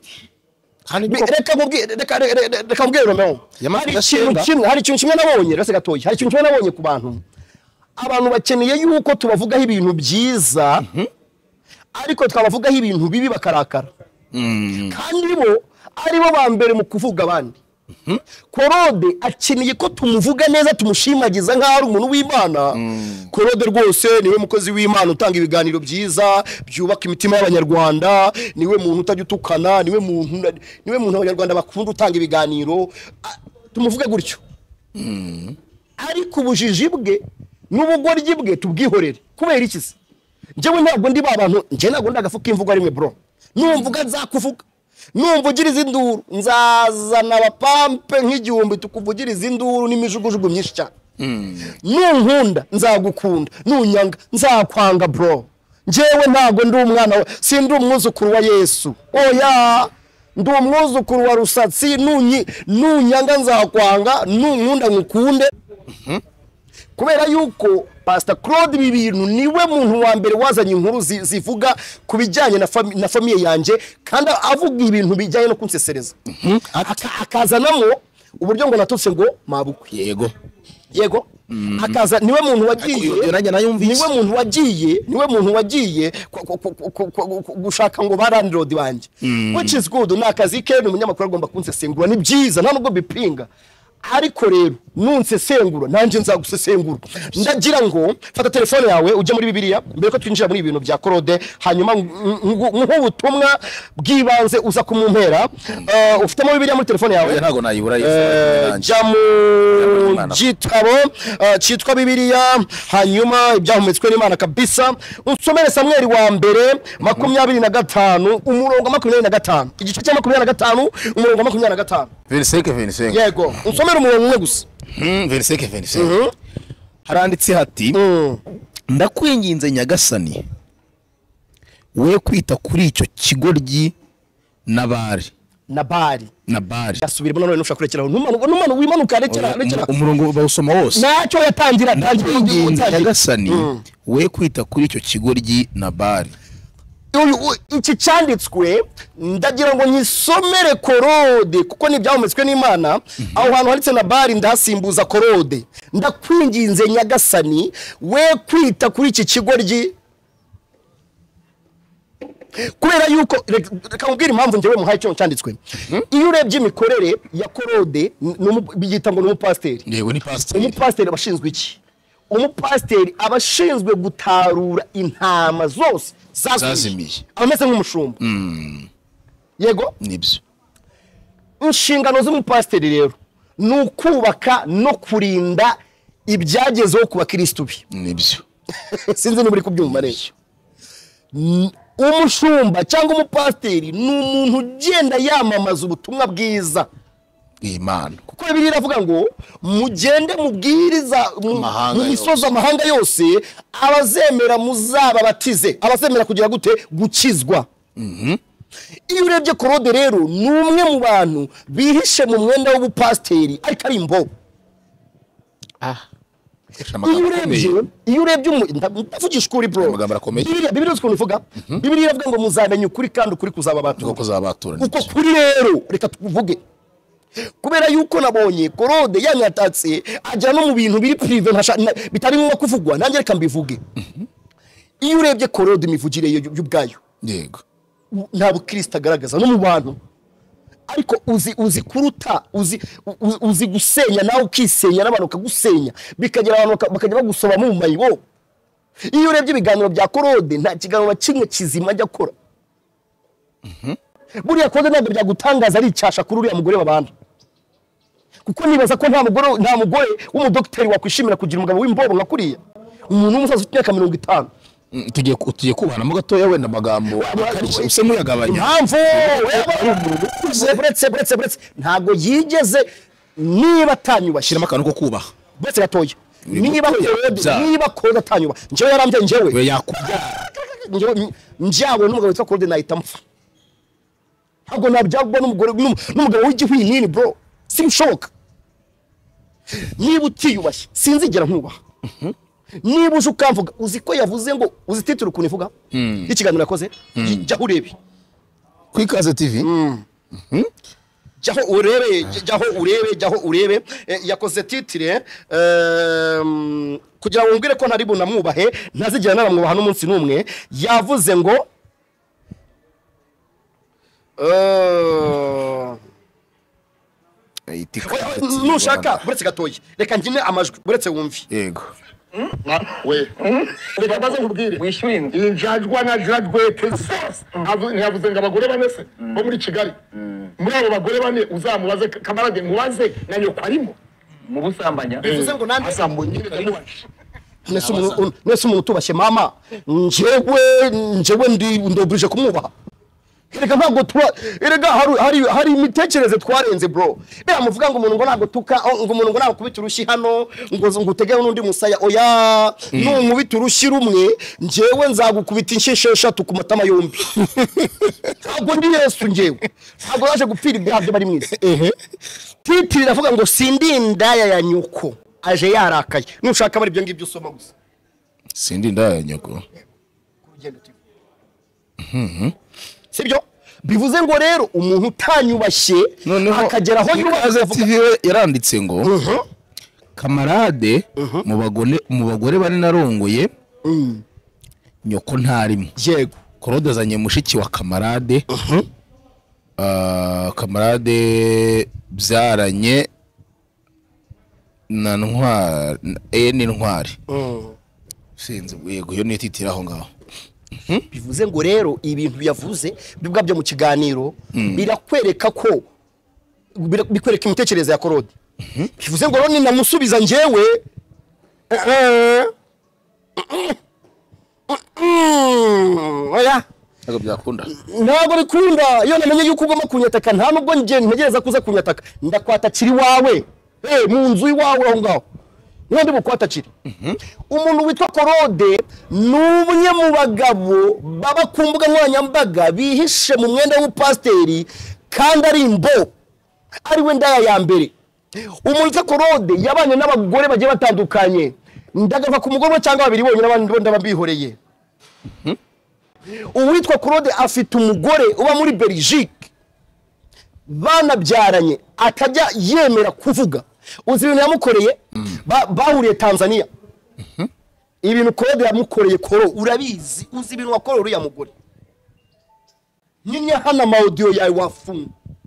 reka mbwira Romeo hari ikintu kimwe nabonye rase gatoya hari ikintu kimwe nabonye ku bantu bakeneye yuko tubavugaho ibintu byiza ariko twabavugaho ibintu bibi bakarakara kandi bo aribo ba mbere mu kuvuga abandi Claude akeneye ko tumuvuga neza tumushimagiza nk'aho ari umuntu w'Imana Claude rwose niwe mukozi w'Imana utanga ibiganiro byiza byubaka imitima y'abanyarwanda niwe muntu utajya utukana niwe muntu abanyarwanda bakunda utanga ibiganiro tumuvuge gutyo ariko ubujiji bwe n'ubugoryi bwe tubwihorere kubera iki se njyewe ntabwo ndi babantu njye ntabwo ndagafuka imvugo rimwe bro numvuga nzakuvuga numva ugira izinduru nzazana abapampe nk'igihumbi tukuvugiriza induru n'imijugujugu myinshi cyane nunkunda nzagukunda nunyanga nzakwanga bro njyewe ntabwo ndi umwana we sindi umwuzukuru wa Yesu oya ndi umwuzukuru wa Rusatsi nunyanga nzakwanga nunkunda ngukunde kubera yuko Pastor Claude ibintu niwe muntu wa mbere wazanye inkuru zivuga kubijyanye na famille yanje kandi avuga ibintu bijyanye no kunsesereza akazanamo uburyo ngo natutse ngo mabukwe yego akaza niwe muntu wagiye gushaka ngo barandrode banje which is good nakazi ke umunyamakuru agomba kunsesengura ni byiza nta nubwo bipinga ariko rero nunsesengura nanje nzagusesengura ndagira ngo fata telefone yawe uje muri Bibiliya mbere ko twinjira muri ibintu bya Claude hanyuma nk'ubutumwa bwibanze uza kumumpera ufite muri Bibiliya muri telefone yawe ntago nayibura jamu gitabo cyitwa Bibiliya hanyuma ibyahumetswe n'Imana kabisa usomere Samuel wa mbere 25 umurongo 25 igice cya 25 umurongo 25 25 yego usomere umurongo umwe gusa 25 haranditse hati ndakwinginze nyagasani we kwita kuri icyo kigoryi Nabali yasubiremo none nushaka kurekeraho numano wimanuka rekera umurongo bawusoma wose nacyo yatangira nyagasani we kwita kuri icyo kigoryi Nabali iki cyanditswe ndagira ngo nyisomere Claude kuko nibyahumetswe n'Imana aho hantu handitse Nabali ndahasimbuza Claude ndakwinginze nyagasani we kwita kuri iki kigoryi kubera yuko reka nkubwire impamvu njyewe muhaye cyo cyanditswe iyo urebye imikorere ya Claude biyita ngo n'umupasteri yego ni pasteur umupasteri abashinzwe iki umupasteri abashinzwe gutarura intama zose zazimiye ameze nk'umushumba yego nibyo inshingano z'umupasteri rero nukubaka no kurinda ibyagezeho ku bakristo bi nibyo sinzi niba uri kubyumva neza umushumba cyangwa umupasteri ni umuntu ugenda yamamaza ubutumwa bwiza Imana kuko Bibiliya iravuga ngo mugende mubwiriza mu misozi amahanga yose abazemera muzababatize abazemera kugira gute gukizwa iyo urebye Claude rero ni umwe mu bantu bihishe mu mwenda w'ubupasteri ariko ari imbobo iyo urebye ndavugisha ukuri bro Bibiliya ukuntu ivuga Bibiliya iravuga ngo muzamenya ukuri kandi ukuri kuzababatura uko kuri rero reka tuvuge kubera yuko nabonye Claude yanyatatse ajya no mu bintu biri prive bitari ngombwa kuvugwa nanjye reka mbivuge iyo urebye Claude imivugire y'ubwayo yego nta bukristo agaragaza no mu bantu ariko uzi kuruta uzi gusenya nawe ukisenya n'abantu bakagusenya bikagira abantu bakajya bagusoma mu mayibo iyo urebye ibiganiro bya Claude nta kiganiro kimwe kizima ajya akora buriya Claude ntabwo byagutangaza ari icyasha kuri uriya mugore babanda kuko nibaza ko nta mugore w'umudokiteri wakwishimira kugira umugabo w'imbobo nka kuriya umuntu w'umusaza ufite imyaka 50 tugiye kubana mu gatoya wenda amagambo use muyagabanya impamvu buretse ntago yigeze niba atanyubashyiramo akantu ko kubaha buretse gatoya niba Claude atanyuba njyewe yarambye njyewe yakubyara njyawe n'umugabo witwa Claude nahita mpfa ntabwo nabyagwa n'umugabo w'igihwinini bro simushoboka niba utiyubashye sinzigera nkubaha niba uje ukamvuga uzi ko yavuze ngo uzititira ukuntu ivuga ikiganiro yakoze jyaho urebe ku Ikaze TV jyaho urebe yakoze titire kugira ngo umbwire ko ntari bunamwubahe ntazigera naramwubaha n'umunsi n'umwe yavuze ngo nushaka buretse gatoya reka ngine amajwi buretse wumvi yego we reka baze nkubwire wishyura inzu injajwa na graduate zose ntiyavuze ngo abagore bane se bo muri Kigali muri abo bagore bane uzamubaze kamarade mubaze na nyoko arimo mu busambanya bivuze ngo nande asambonye nese umuntu utubashye mama njyewe ndobuje kumwubaha erega ntabwo erega hari imitekerereze twarenze bro muvuga ngo umuntu ngo ntabwo tuka ngo umuntu ngo ntabwo kubita urushyi hano ngo utegeho n'undi musaya oya n'umubita urushyi rumwe njyewe nzagukubita inshesheshatu ku matama yombi ntabwo ndi Yesu njyewe ntabwo yaje gupfira ibyaha bari mwese titiri iravuga ngo sindi indaya ya nyoko aje yarakaye nushaka bari ibyo ngibyo usoma gusa sindi indaya ya nyoko sibyo bivuze ngo rero umuntu utanyubashye akagera aho Ikaze TV yaranditse ngo kamarade mu bagore bane narongoye nyoko ntarimo yego Claude azanye mushiki wa kamarade kamarade byaranye na ntwari ni ntwari sinzi yego yo nititira aho ngaho bivuze ngo rero ibintu yavuze bibwa byo mu kiganiro birakwereka ko bikwereka imitekerereze ya Korode bivuze ngo roni namusubiza njyewe oya ntabwo byakunda ntabwo bikunda iyo namenye yuko ugomba kunyataka nta nubwo njye ntegereza kuza kunyataka ndakwatakira iwawe mu nzu iwawe aho ngaho niho ndi bukwatakire umuntu witwa Korode ni umwe mu bagabo baba ku mbuga nkoranyambaga bihishe mu mwenda w'ubupasiteri kandi ari imbo ari we ndaya ya mbere umuntu witwa Korode yabanye n'abagore bagiye batandukanye ndagaruka ku mugore cyangwa babiri bonyine abandi ndaba mbihoreye uwitwa Korode afite umugore uba muri Belgique banabyaranye akajya yemera kuvuga uzi ibintu yamukoreye bahuriye Tanzania ibintu Korode yamukoreye koro urabizi uzi ibintu wakoreye uriya mugore nyinya hana audio yawe wafunga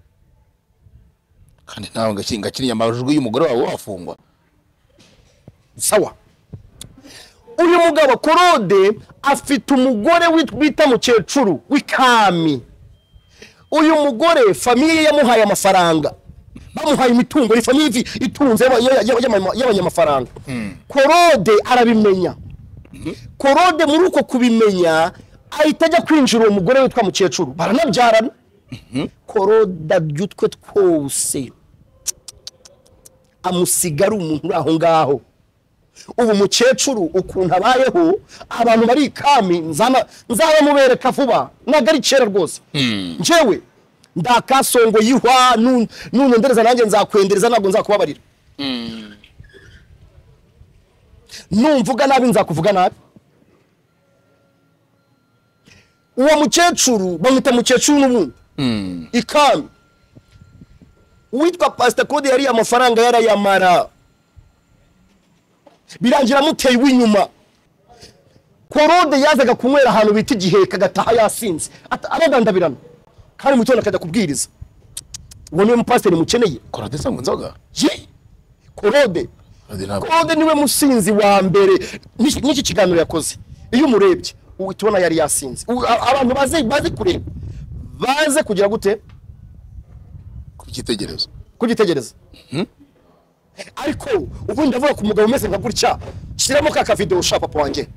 kandi nawe ngakiriye amajwi y'umugore wawe wafungwa sawa uyu mugabo Korode afite umugore bita mukecuru w'ikami uyu mugore famiye yamuhaye amafaranga bamuhaye imitungo ifamiye itunze y'abanyamafaranga Korode arabimenya Korode muri uko kubimenya ahita ajya kwinjira uwo mugore witwa mukecuru baranabyarana Korode abyutwe twose amusigara umuntu uri aho ngaho ubu mukecuru ukuntu abayeho abantu bari ikami nzabamubereka vuba ntabwo ari kera rwose njyewe ndakasongo yihwa nunendereza nanjye nzakwendereza ntabwo nzakubabarira numvuga nabi nzakuvuga nabi uwo mukecuru bamwita mukecuru n'ubundi ikami uwitwa Pastor Korode yari amafaranga yarayamara birangira muteye w'inyuma Korode yazaga kunywera ahantu bita igiheka gataha yasinze aragandabirana kandi mutona akajya kubwiriza uwo niwe mupasiteri mukeneye Korode sangwa inzoga Korode niwe musinzi wa mbere n'iki kiganiro yakoze iyo umurebye uhitubona yari yasinze abantu bazi kureba baze kugira gute kugitegereza ariko ubundi ndavuga ku mugabo umeze nka gutya shyiramo ka video ushaka papa wanjye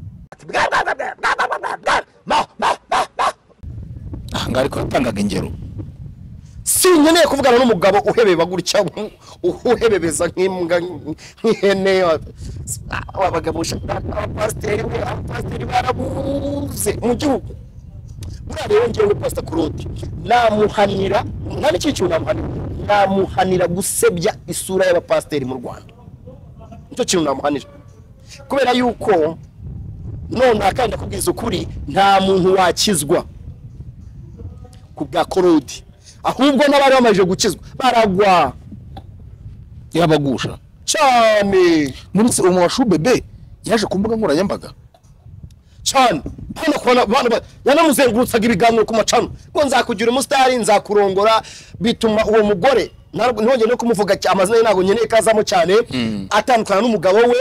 ngari ko atangaga ingero sinkeneye kuvugana n'umugabo uhebeba gutya uhebebeza nk'imbwa nk'ihene abagabo abapasiteri barabuze mu gihugu buriya rero ngewe Pastor Korode namuhanira nta n'icyiciro namuhanira gusebya isura y'abapasiteri mu Rwanda nicyo kintu namuhanira kubera yuko none akanda kubwiza ukuri nta muntu wakizwa ku bwa Korode ahubwo n'abari bamaje gukizwa baragwa yabagusha cyane muri umushu bebe yaje ku mbuga nkoranyambaga cyane hano kubona yanamuzengurutsaga ibiganiro ku macano ngo nzakugira umusitari nzakurongora bituma uwo mugore ntongeye no kumuvuga amazina ye ntabwo nkeneye kazamo cyane atandukana n'umugabo we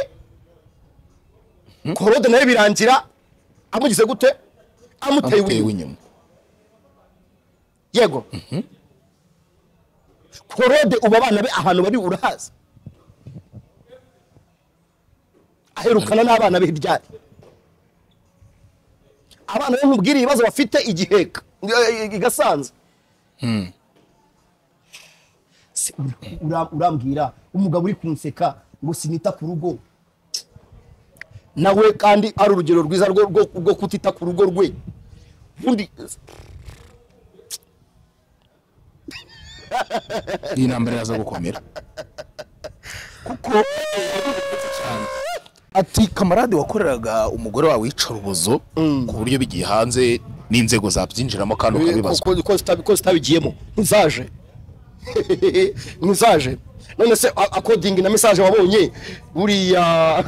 Korode nawe birangira amugize gute amuteye w'inyuma yego Korode uba abana be ahantu bari urahaza aherukana n'abana be ibyari abana be nkubwira ibibazo bafite igiheka igasanza urambwira umugabo uri kunseka ngo sinita ku rugo nawe kandi ari urugero rwiza rwo kutita ku rugo rwe ubundi iyi ntambara yaza gukomera kuko ati kamarade wakoreraga umugore wawe wicarubozo ku buryo bigiye hanze n'inzego zabyinjiramo kandi ukabibazwa ko zitabigiyemo ntizaje none se akodingi na message wabonye buriya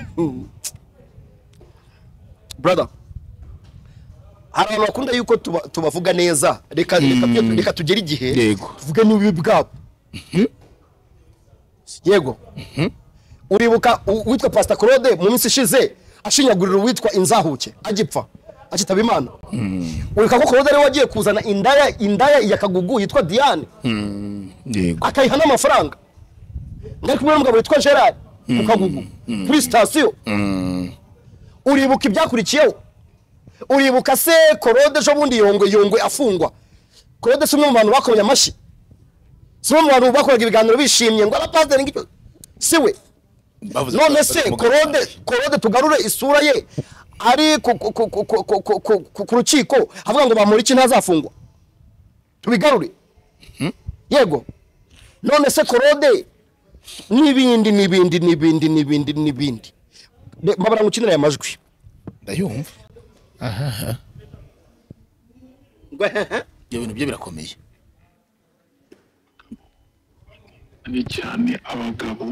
brother hari abantu bakunda yuko tubavuga neza reka tugere igihe tuvuge n'ibibi bwabo yego uribuka witwa Pastor Claude mu minsi ishize ashinyagurira witwa Inzahuke agipfa akitaba Imana uribuka ko Claude ari wagiye kuzana indaya yakagugu yitwa Diane yego akayiha n'amafaranga ngari kumwe n'umugabo witwa Gerard ku Kagugu kuri station uribuka ibyakurikiyeho uribuka se Claude ejo bundi yongwe afungwa Claude se umwe mu bantu bakomye amashi se umwe mu bantu bakoraga ibiganiro bishimye ngo abapasiteri ngicyo siwe none se Claude tugarure isura ye ari ku rukiko avuga ngo bamuriki ntazafungwa tubigarure yego none se Claude n'ibindi mabara ngukinira ya majwi ndayumva ibyo bintu byo birakomeye ni cyane abagabo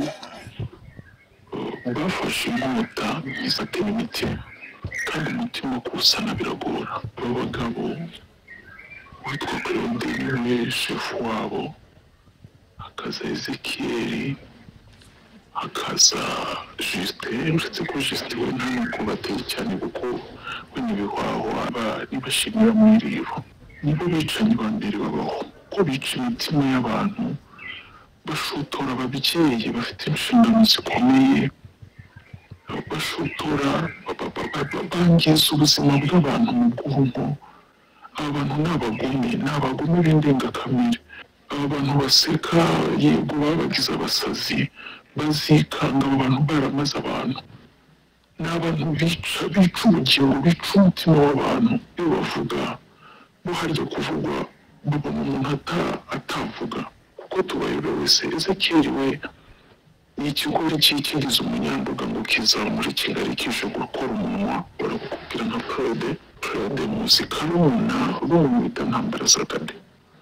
bafashe inkota isatira imitima kandi umutima kuwusana biragora abo bagabo witwa Claude niwe shefu wabo hakaza Ezekiel hakaza Justin uretse ko Justin we ntabwo bateye cyane kuko we n'ibihwaho nibashirira mu iribo nibo bicanyi ba mbere babaho ko bica imitima y'abantu bashutora ababyeyi bafite inshingano zikomeye bashutora bangiza ubuzima bw'abantu mu bwonko abantu n'abagome b'indengakamere abantu baseka yego babagize abasazi bazikanga abantu baramaze abantu n'abantu bica urugero bica umutima w'abantu iyo bavuga bo harya kuvugwa babona umuntu atavuga kuko tubayobora wese Ezekiel we ni ikigori cyikiriza umunyanduga ngo kizamure Kigali kije gukora umunwa barakubwira nka Claude muzika rumuna bita ntambara zakade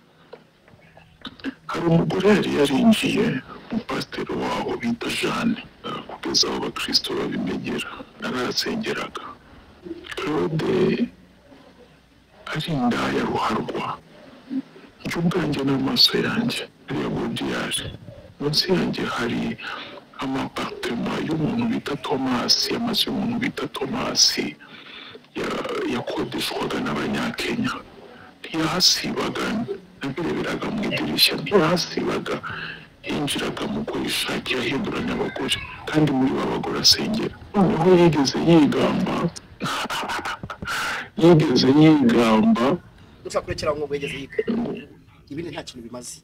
hari umugore yari yarinjiye umupasiteri waho bita Jeanne kugeza aho abakristo babimenyera narasengeraga Claude ari indaya ruharwa ubwanjye n'amaso yanjye ariyo bodiyaje munsi yanjye hari amapartema y'umuntu bita Thomas amazu y'umuntu bita Thomas yakodeshwaga n'abanyakenya ntiyahasibaga nabireberaga mu idirishya ntiyahasibaga yinjiraga mu kuyishaka yahinduranya abagore kandi muri ba bagore asengera noneho yigeze yigamba uzakurikira ngo wegeze yika ibindi nta kintu bimaze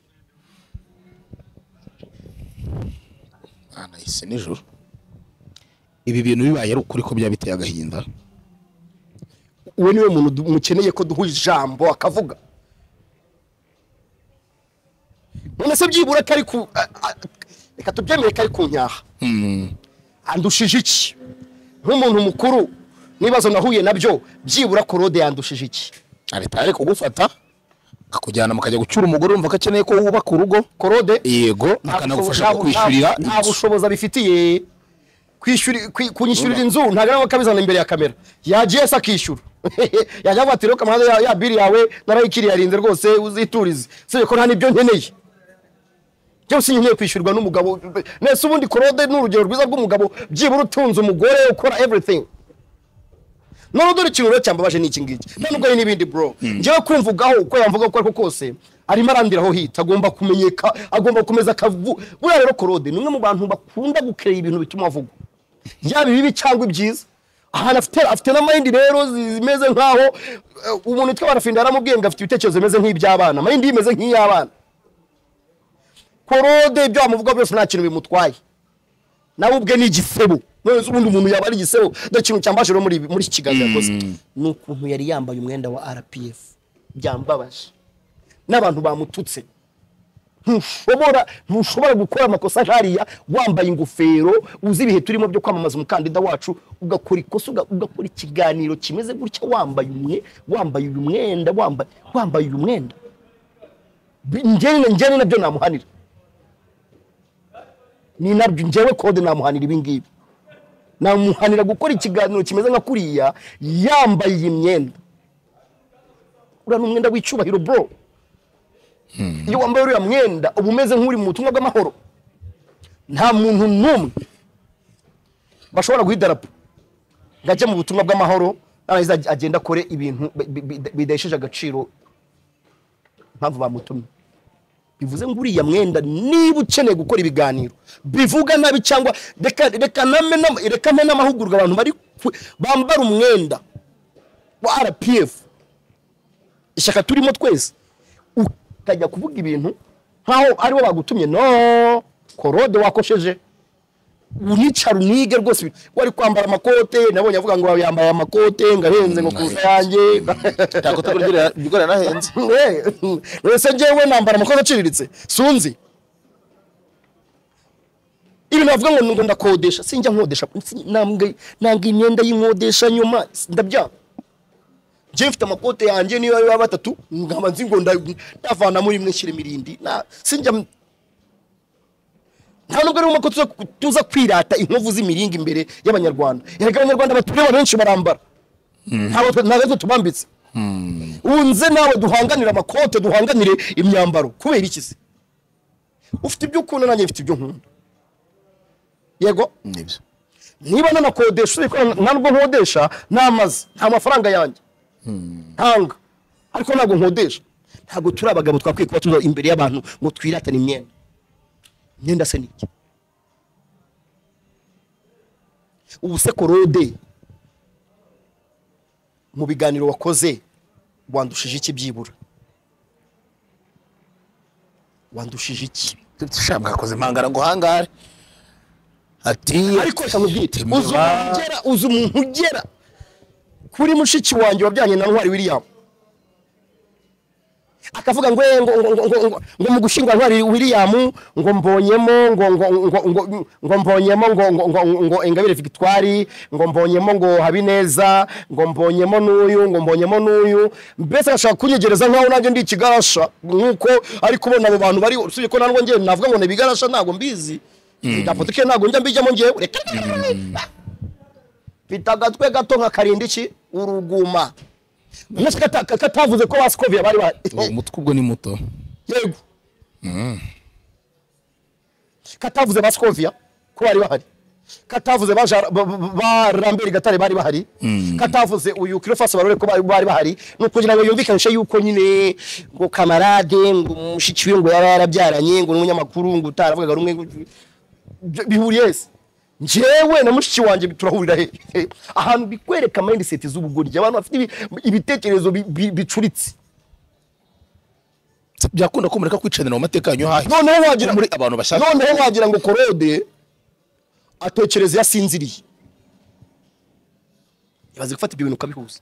nahise nijoro ibi bintu bibaye ari ukuri ko byabiteye agahinda uwo niwe muntu mukeneye ko duha ijambo akavuga none se byibura kari ku reka tubyemere kari ku nyaha andushije iki nk'umuntu mukuru nibazo nahuye nabyo byibura Claude yandushije iki areta ariko gufata akujyana mukajya gucyura umugore umva ko akeneye ko wubaka urugo Claude yego akanagufasha kwishyurira nta bushobozi abifitiye kunyishyurira inzu ntago bakabizana imbere ya kamera yagiye se akishyura yajya avatira kamande ya biri yawe narayikiriye yarinze rwose uziturize se ko nta nibyo nkeneye byo sinkeneye kwishyurwa n'umugabo nese ubundi Claude n'urugero rwiza rw'umugabo byibura utunze umugore ukora everything none dore ikintu rero cyambabaje n'iki ngiki nubwo ari n'ibindi bro ngiye kumvugaho uko yamvuga ko ariko kose arimo arandiraho hita agomba kumenyeka agomba kumeza kavu buriya rero Claude ni umwe mu bantu bakunda gukerera ibintu bituma avuga yaba bibi cyangwa ibyiza ahana afite na mind rero zimeze nkaho umuntu twaba Barafinda yaramubwiye ngo afite ibitekerezo bimeze nk'iby'abana mind imeze nk'iy'abana Claude ibyo amuvuga byose nta kintu bimutwaye nawe ubwe ni igisebo none ubundi umuntu yaba ari igisebo do kintu cyambaje rero muri iki kiganiro yakoze ni ukuntu yari yambaye umwenda wa RPF byambabaje n'abantu bamututse ntushobora gukora amakosa nkariya wambaye ingofero uzi ibihe turimo byo kwamamaza umukandida wacu ugakora ikosa ugakora ikiganiro kimeze gutya wambaye uyu mwenda wambaye uyu mwenda njye nabyo namuhanira ni nabyo njyewe Claude namuhanira ibi ngibi namuhanira gukora ikiganiro kimeze nka kuriya yambaye iyi myenda uriya n'umwenda w'icyubahiro bro iyo wambaye uriya mwenda uba umeze nk'uri mu butumwa bw'amahoro nta muntu n'umwe bashobora guhidarapo ngajya mu butumwa bw'amahoro narangiza agenda akore ibintu bidahesheje agaciro mpamvu bamutumye. Bivuze ngo uriya mwenda niba ukeneye gukora ibiganiro bivuga nabi cyangwa reka name n'amahugurwa abantu bari bambara umwenda wa RPF ishyaka turimo twese ukajya kuvuga ibintu nkaho aribo bagutumye. No, Korode wakosheje unicara unige rwose wari kwambara amakote. Nabonye avuga ngo yambaye amakote ngahenze ngo kuza yanjye takote buryo bigora nahenze. Wese jewe nambara amakote aciriritse sunzi ibintu bavuga ngo ndakodesha. Sinjya nkodesha nanga imyenda y'inkodesha nyuma ndabya. Je mfite amakote yanjye niyo ari batatu ngamba nzi ngo ndavana muri imwe nshyire mirindi na sinjya nta nubwo ari uko tuza kwirata inkovu z'imiringa imbere y'abanyarwanda. Erega abanyarwanda batureba benshi barambara ntabwo tubambitse. Unze nawe duhanganira amakote duhanganire imyambaro kubera iki se? Ufite ibyo ukunda nanjye mfite ibyo nkunda. Yego nibyo niba nanakodesha nta nubwo nkodesha n'amazi nta mafaranga yanjye ntanga ariko ntabwo nkodesha. Ntabwo turi abagabo twakwiye kuba tuza imbere y'abantu ngo twiratane imyenda. Myenda se niki? Ubu se Korode mu biganiro wakoze wandushije iki byibura? Wandushije iki? tushaka koze impangara ngo hangare ati ariko cyamubwite uzi umuntu ugera kuri mushiki wanjye wabyanye na Ntwari William akavuga ngo mu gushingwa Ntwari William ngo mbonyemo ngo mbonyemo ngo Ingabire Victoire ngo mbonyemo ngo Habineza ngo mbonyemo n'uyu mbese ashaka kunyegereza nkaho nanjye ndi ikigarasha nkuko ari kubona abo bantu bari usubye ko nango ngiye navuga ngo nebigarasha ntago mbizi ndapotike ntago njya mbijyamo ngiye reka bitagatwe gato nka karindi iki uruguma. Katavuze ko Baskovia bari umutwe ubwo ni muto. Yego katavuze Baskovia ko bari bahari. Katavuze ba Ramberi Gatare bari bahari. Katavuze uyu Cleophas Barore ko bari bahari no kugira ngo yumvikanishe yuko nyine ngo kamarade ngo mushiki we ngo yarabyaranye ngo n'umunyamakuru ngo utaravuga rumwe bihuriye se. Njewe na mushiki wanje turahurira he ahantu bikwereka mindset z'ubugoryi abantu bafite ibitekerezo bicuritse byakunda ko mureka kwicanira mu mateka yanyu hahi. Noneho wagira muri abantu bashaka noneho wagira ngo Korode atekereza yasinziriye ibaze gufata ibyo bintu kabihuza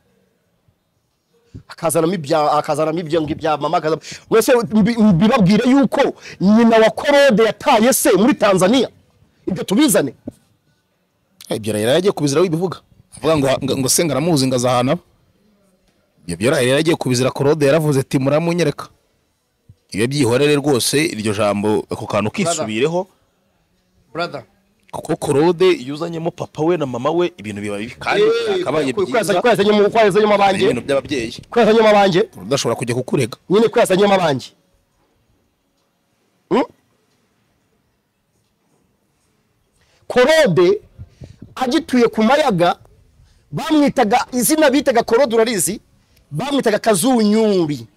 akazanamo ibyo ngibya mama akaza wese bibabwire yuko nyina wa Korode yataye se muri Tanzania ibyo tubizane. Ibyo yagiye kubizira wibivuga avuga ngo senga aramuzi ngazahana ibyo yagiye kubizira Korode yaravuze ati muramunyereka iyo byihorere rwose iryo jambo ako kantu kisubireho brother kuko Korode yuzanyemo papa we na mama we ibintu biba bibi kandi akabaye byiza kwazanyemo abanje ibintu by'ababyeyi kwazanyemo abanje udashobora kujya kukurega nyine kwazanyemo abanje Korode agituye ku mayaga bamwitaga izina bitaga Korode urarizi bamwitaga Kazunyuri.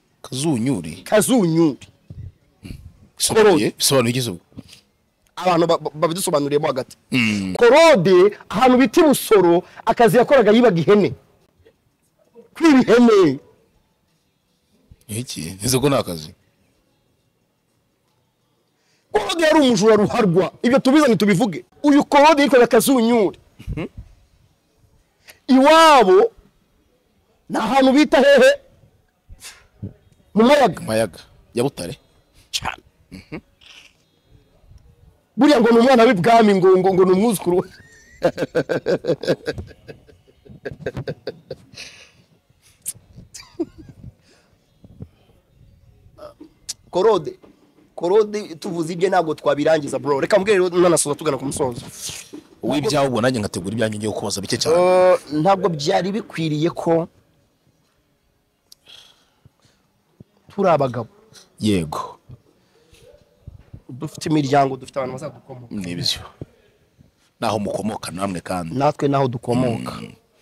Bisobanuye igize ubwo abantu babidusobanuriyemo hagati. Korode ahantu biti Busoro akazi yakoraga yibaga ihene kwiba ihene iki nizo ko nakazi. Korode yari umujura ruharwa ibyo tubizane tubivuge. Uyu Korode yitwa Kazunyuri iwabo na ahantu bita hehe mu mayaga ya Butare cyane. Buriya ngo n'umwana w'ibwami ngo n'umwuzukuru Korode tuvuze ibye ntabwo twabirangiza bro. Reka mbwire nanasoza tugana ku musozo. Wibyaho ubwo nanjye ngategura ibyanjye ngiye kubaza bike cyane. Ntabwo byari bikwiriye ko turi abagabo. Yego. dufite imiryango, dufite abantu bazadukomoka. nibyo naho mukomoka namwe kandi natwe naho dukomoka.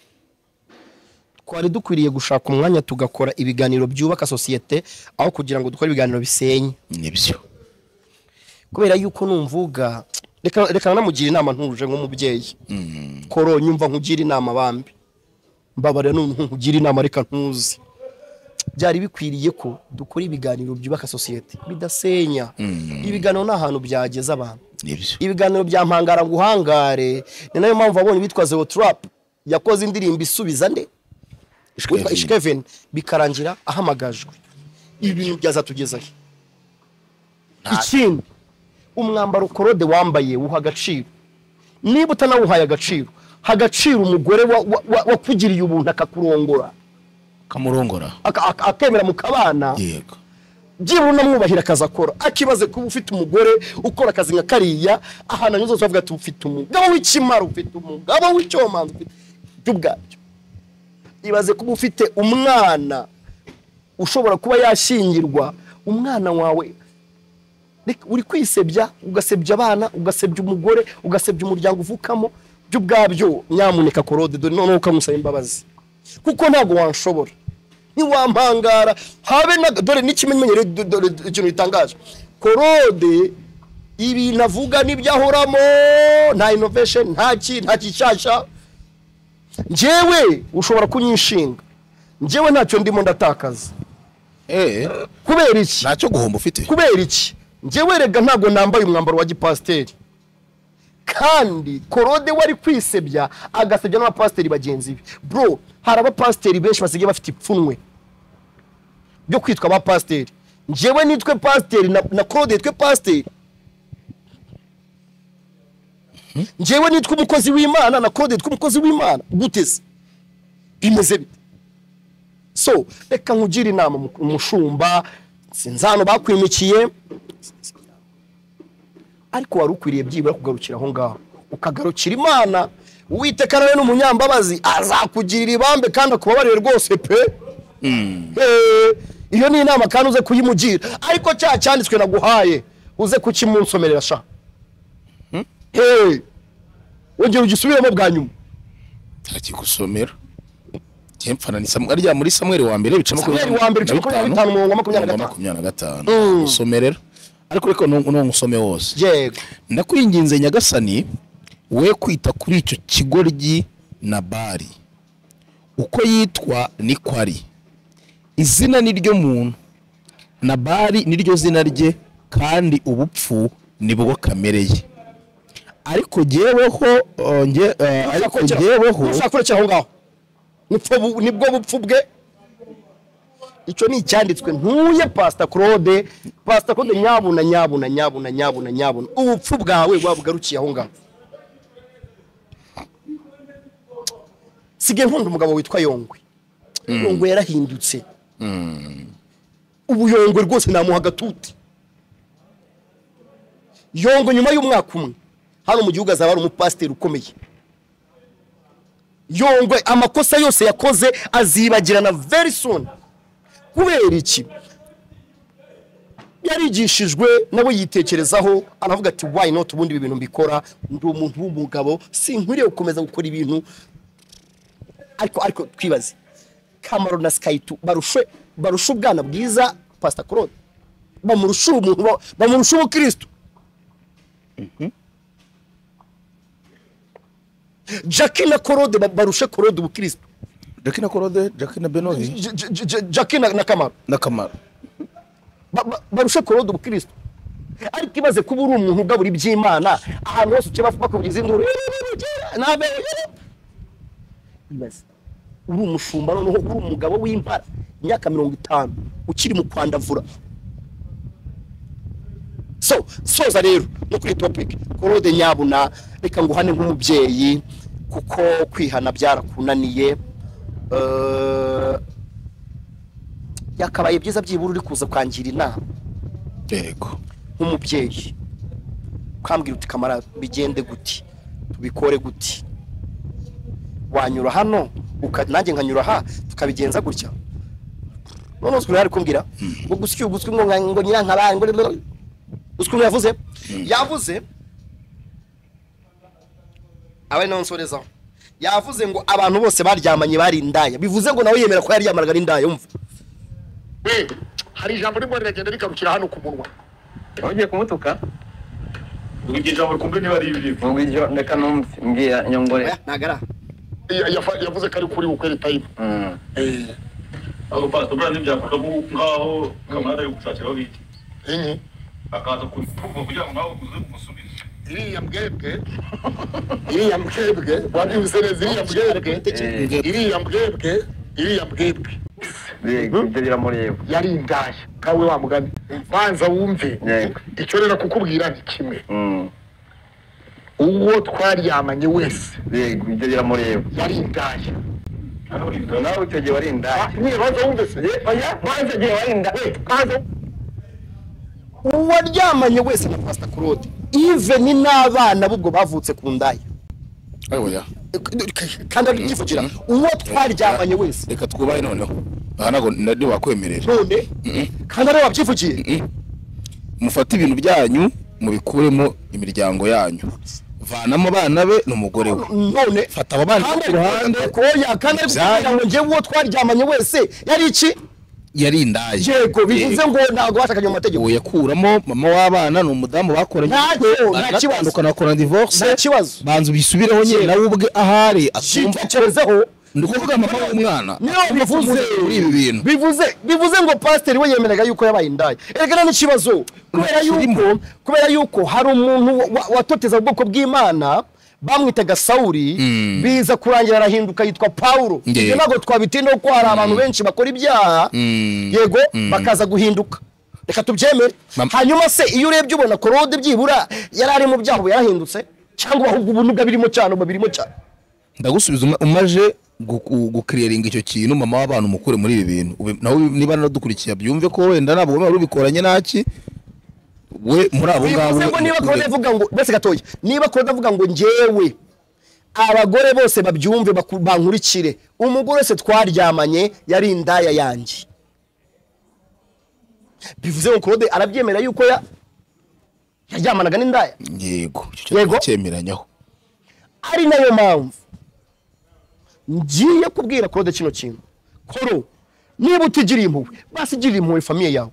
Twari dukwiriye gushaka umwanya tugakora ibiganiro byubaka sosiyete aho kugira ngo dukore ibiganiro bisenye. nibyo Kubera yuko numvuga reka namugira inama ntuje nk'umubyeyi. Koro nyumva nkugira inama bambi. Mbabare nkugira inama reka ntuzi. Byari bikwiriye ko dukora ibiganiro byubaka sosiyete bidasenya. Ibiganiro n'ahantu byageza abantu. nibyo Ibiganiro bya mpangara nguhangare ni nayo mpamvu abonye bitwa Zero Trap yakoze indirimbo isubiza nde Ishkeven bikarangira ahamagajwe. Ibintu byaza tugezaho. Ikindi umwambaro Korode wambaye wuha agaciro. Niba utanawuhaye agaciro, hagaciro umugore wakugiriye ubuntu akakurongora, kamurongora akemera mu kabana. yego Byibura namwubahira akazakora. Akibaze kuba ufite umugore ukora akazi nka kariya, ahana nyuzo bavuga ati ufite umugabo w'ikimara, ufite umugabo w'icyomanzi, ufite by'ubwabyo. Ibaze kuba ufite umwana ushobora kuba yashingirwa, umwana wawe uri kwisebya, ugasebya abana, ugasebya umugore, ugasebya umuryango uvukamo. By'ubwabyo nyamuneka Korode dore none ukamusaba imbabazi, kuko ntago wanshobora, ntiwampangara habe na dore n'ikimenyero. Dore ikintu gitangaje, Korode ibintu avuga n'ibyahoramo, nta innovation, nta cyashya. Njyewe ushobora kunyishinga, njyewe ntacyo ndimo ndatakaza. Kubera iki? ntacyo guhomba ufite. Kubera iki? Njyewe rega ntago nambaye umwambaro wa gipasiteri, kandi Korode wari kwisebya agasebya n'abapasiteri bagenzi be. Bro, hari abapasiteri benshi basigaye bafite ipfunwe byo kwitwa abapasiteri. Njyewe nitwe pasiteri na Korode yitwe pasiteri. Njyewe nitwe umukozi w'Imana na Korode yitwe umukozi w'Imana. Guteze bimeze bite? So reka nkugira inama umushumba, sinzano bakwimikiye, ariko wari ukwiriye byibura kugarukira aho ngaho, ukagarukira Imana. Uwiteka nawe n'umunyambabazi azakugirira ibambe kandi akubabarire rwose pe. Iyo ni inama kandi uze kuyimugira, ariko cyanditswe naguhaye uze kukimunsomerera sha. Ongera ugisubiremo bwa nyuma. Ntakigusomera. Cyempfana ni Samuel muri Samuel wa mbere bicamo kuri wa mbere bicamo 25 usomerera. Ariko reko nongusome wose. Yego. Ndakwinginze Nyagasani we kwita kuri icyo kigoryi Nabali. Uko yitwa niko ari. Izina ni ryo muntu, Nabali ni ryo zina rye, kandi ubupfu ni bwo kamere ye. Ariko jyeweho ushakora aho ngaho nibwo bupfu bwe. Icyo ni icyanditswe ntuye Pastor Claude nyabuna ubupfu bwawe wabugarukiye aho ngaho. Sige nkunda umugabo witwa Yongwe. Yongwe yarahindutse. Ubu Yongwe rwose namuha gatuti. Yongwe nyuma y'umwaka umwe hano mu gihugu azaba ari umupasiteri ukomeye. Yongwe amakosa yose yakoze azibagirana very soon. Kubera iki? Yarigishijwe nawe yitekerezaho, anavuga ati why not ubundi ibintu mbikora, ndi umuntu w'umugabo sinkwiriye gukomeza gukora ibintu. Ariko twibaze Kamaro na Skaitu barusha ubwana bwiza Pastor Claude, bamurusha umuntu, bamurusha ubukristo. Jackie na Korode barusha Korode ubukristo. Jackie na Korode, Jackie na Benohi, Jackie na Kamaro. Na Kamaro. Barusha Korode ubukristo. Ariko ibaze kuba uri umuntu ugabura iby'Imana, ahantu hose uce bakubwiza induru. Nabe. Ibaze. Uri umushumba noneho uri umugabo w'impara, imyaka 50 ukiri mu kwandavura. Soza rero no kuri topic Korode nyabuna, reka nguhane nk'umubyeyi kuko kwihana byarakunaniye. Yakabaye byiza byibura uri kuza kwangira inama. Yego. Nk'umubyeyi ukambwira uti Kamara bigende guti, tubikore guti, wanyura hano nanjye nkanyura ha tukabigenza gutya. None uswe ari kumbwira ngo gusyo ngo nyiranka ukuntu yavuze abari nawe nsoreza yavuze ngo abantu bose baryamanye bari indaya bivuze ngo nawe yemera ko yaryamanaga n'indaya umva hari ijambo rimwe riragenda rigarukira hano ku munwa ugiye kumutuka ugiye ijambo kumbe niba ari ibiri ubwo ndeka mbwira nyongore nagara yavuze ko ari kuri ukweri time aho pastor brand byakora ngaho kamara yo gushakira biki akaza kugira ngo nawe uze kumusubiza iriya mbwebwe wabyumvise neza iriya mbwebwe ibyo biramureba yari indaya kawe wa mugani banza wumve icyo rero kukubwira ni kimwe uwo twaryamanye wese ibyo biramureba yari indaya nawe icyo gihe wari indaya banza wumve se banza gihe wari indaya uwaryamanye wese na Pastor Claude even n'abana bubwo bavutse ku ndaya oya kandi arivugira uwo twaryamanye wese reka twubaye noneho aha nago nari wakwemerera none kandi ari wabyivugiye mufata ibintu byanyu mubikuremo imiryango yanyu vanamo bana be n'umugore we none fata abo bana ku ruhande koya kandi ari kugira ngo nje uwo twaryamanye wese yari iki yari indaya yego bivuze ngo ntago bashakanye mu mategeko yakuramo mama w'abana n'umudamu bakoranye nta kibazo bakora divorce nta kibazo banzu bisubireho nyine nawe ubwe ahari atumva cyerezeho ndikuvuga mama w'umwana niyo bivuze muri ibi bintu bivuze ngo pastor we yemeraga yuko yabaye indaya erega n'ikibazo kubera yuko hari umuntu watoteza ubwoko bw'Imana bamwitaga Sauli biza kurangira arahinduka yitwa Paulo ibyo nago twabitinda ko hari abantu benshi bakora ibyaha yego bakaza guhinduka reka tubyemere hanyuma se iyo urebye ubona Claude byibura yari ari mu byaha yarahindutse cyangwa ahubwo ubuntu bwabirimo cyane babirimo cyane ndagusubiza umaje gukiriringa icyo kintu mama w'abantu umukure muri ibi bintu nawe niba naradukurikiye byumve ko wenda ntabwo bari bikoranye naki we muri abo ngabo niba Claude avuga ngo bese gatoya niba Claude avuga ngo njyewe abagore bose babyumve bankurikire umugore se twaryamanye yari indaya yanjye bivuze ngo Claude arabyemera yuko yaryamanaga n'indaya yego cyemeranyaho ari nayo mpamvu ngiye kubwira Claude kino kintu koro niba utigiriye impuhwe basi igirira impuhwe famiye yawe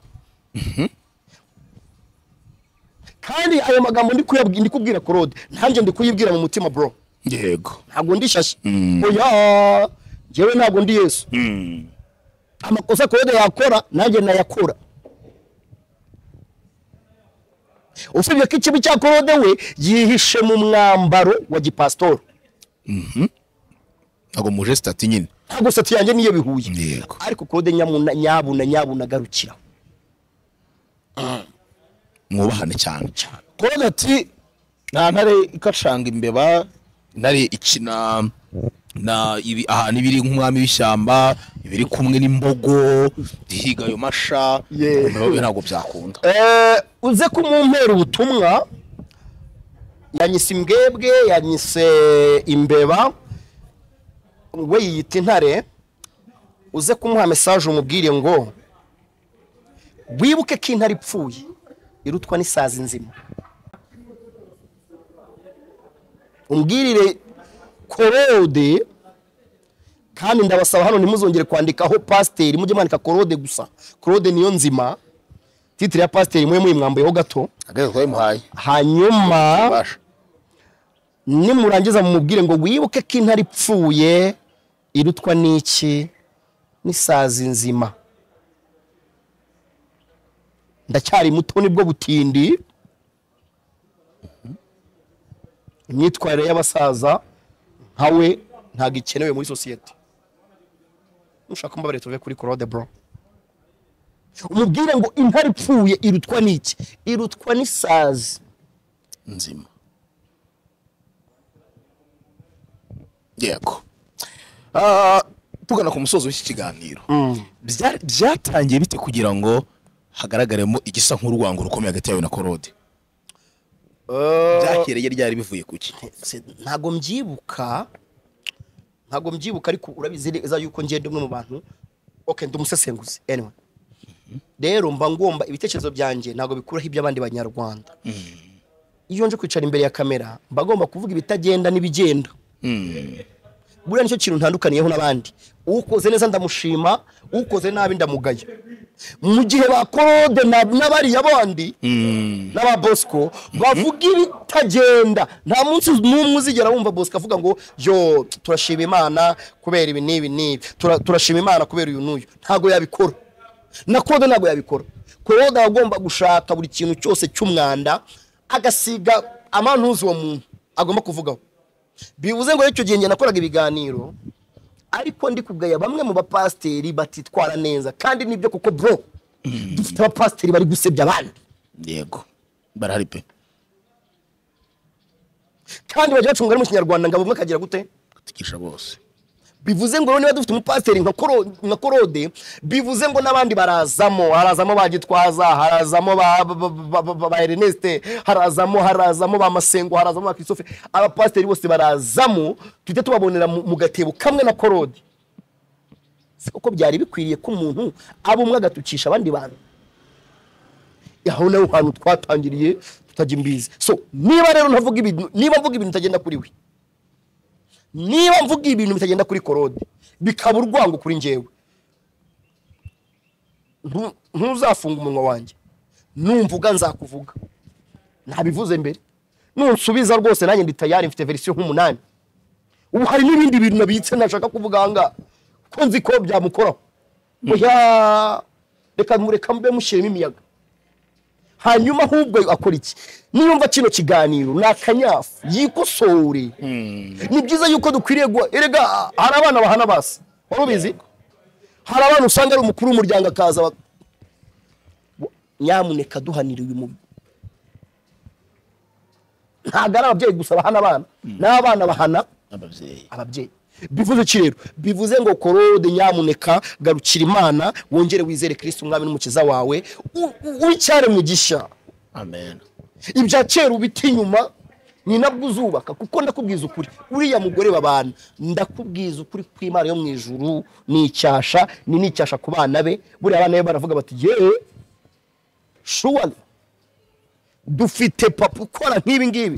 kandi ayo magambo ndi kubwira Claude ntanjye ndi kuyibwira mu mutima bro yego ntago ndishashi oya jewe ntago ndi Yesu amakosa Claude yakora nanjye nayakora usibye ko ikibi cya Claude we yihishe mu mwambaro wa gipastor ntago muje stati nyine ntago stati yanjye niyo bihuye yego ariko Claude nyabuna garukira mwubahane cyane Claude ati nta ntare ikacanga imbeba ntare ikina na ibi ahantu ibiri nk'umwami w'ishyamba ibiri kumwe n'imbogo dihiga yo masha ntabwo byakunda uze kumumpera ubutumwa yanyise imbwebwe yanyise imbeba we yiyita intare uze kumuha message umubwire ngo wibuke ko intare ipfuye irutwa n'isazi nzima umbwirire Claude kandi ndabasaba hano ntimuzongere kwandikaho pasteur mujye mwandika Claude gusa Claude niyo nzima titre ya pasteur mwe mwambayeho gato hanyuma nimurangiza mumubwire ngo wibuke ko intare ipfuye irutwa n'iki n'isazi nzima ndacyari muto nibwo butindi imyitwarire y'abasaza nkawe ntago ikenewe muri society nushaka mbabare tuve kuri Claude bro umubwire ngo intare ipfuye irutwa n'iki irutwa n'isazi nzima yego tugana ku musozo w'iki kiganiro byatangiye bite kugira ngo hagaragaremo igisa nk'urwango rukomeye hagati yawe na Claude byakereye ryari bivuye kuki ntago mbyibuka ariko urabizi neza yuko ngende umwe mu bantu okay ndumusesenguzi anyway rero mba ngomba ibitekerezo byanjye ntabwo bikuraho iby'abandi banyarwanda. Iyo nje kwicara imbere ya kamera mba ngomba kuvuga ibitagenda n'ibigenda. Buriya nicyo kintu ntandukaniyeho n'abandi. Ukoze neza ndamushima, ukoze nabi ndamugaya. Mu gihe ba Claude n'abari abandi n'aba Bosco bavuga ibitagenda, nta munsi n'umwe uzigera wumva Bosco avuga ngo yo turashima Imana kubera ibi n'ibi turashima Imana kubera uyu n'uyu. Ntago yabikora. Na Claude ntago yabikora. Claude agomba gushaka buri kintu cyose cy'umwanda agasiga amantuzi uwo muntu agomba kuvugaho. Bivuze ngo icyo gihe njye nakoraga ibiganiro ariko ndi kugaya bamwe mu bapasteri batitwara neza, kandi nibyo kuko bro dufite abapasteri bari gusebya abandi. Yego barahari pe, kandi bajya bacunga mu Kinyarwanda ngabo umwe kagira gute kutikisha bose. Bivuze ngo niba dufite umupasteri nka Claude, bivuze ngo nabandi harazamo bagitwaza, harazamo ba Ernest, harazamo ba Masengo, harazamo ba Christophe. Abapasteri bose barazamo, tujye tubabonera mu gatebo kamwe na Claude. Siko byari bikwiriye ko umuntu aba umwe agatukisha abandi bantu. Yaho naho hantu twatangiriye tutajya imbizi. So niba rero mvuga ibintu bitagenda kuri we, niba mvuga ibintu bitagenda kuri Claude bikaba urwango kuri njyewe, ntuzafunga umunwa wanjye. Numvuga nzakuvuga, nabivuze mbere. Nunsubiza rwose nanjye ndi tayari, mfite version nk'umunani. Ubu hari n'ibindi bintu nabitse nashaka kuvuga hanga ko nzi ko byamukoraho. Oya reka mbe mushyiremo imiyaga. Hanyuma ahubwo akora iki? Niyumva kino kiganiro nakanyafu yikosore. Ni byiza yuko dukwiriye erega hari abana bahana basi. Warubizi? Hari abantu usanga ari umukuru w'umuryango akaza nyamuneka duhanira uyu mu. Ntago ari ababyeyi gusa bahana abana, n'abana bahana ababyeyi. Bivuze iki rero? Bivuze ngo Claude nyamuneka garukira Imana, wongere wizere Kristo umwami n'umukiza wawe, wicyare mu gisha. Amen. Ibya kera ubiti inyuma ni nabwo uzubaka, kuko ndakubwiza ukuri uriya mugore babana, ndakubwiza ukuri kw'Imana yo mu ijuru ni icyasha ku bana be. Buri abana be baravuga bati ye shuwa dufite papa ukora nk'ibi ngibi.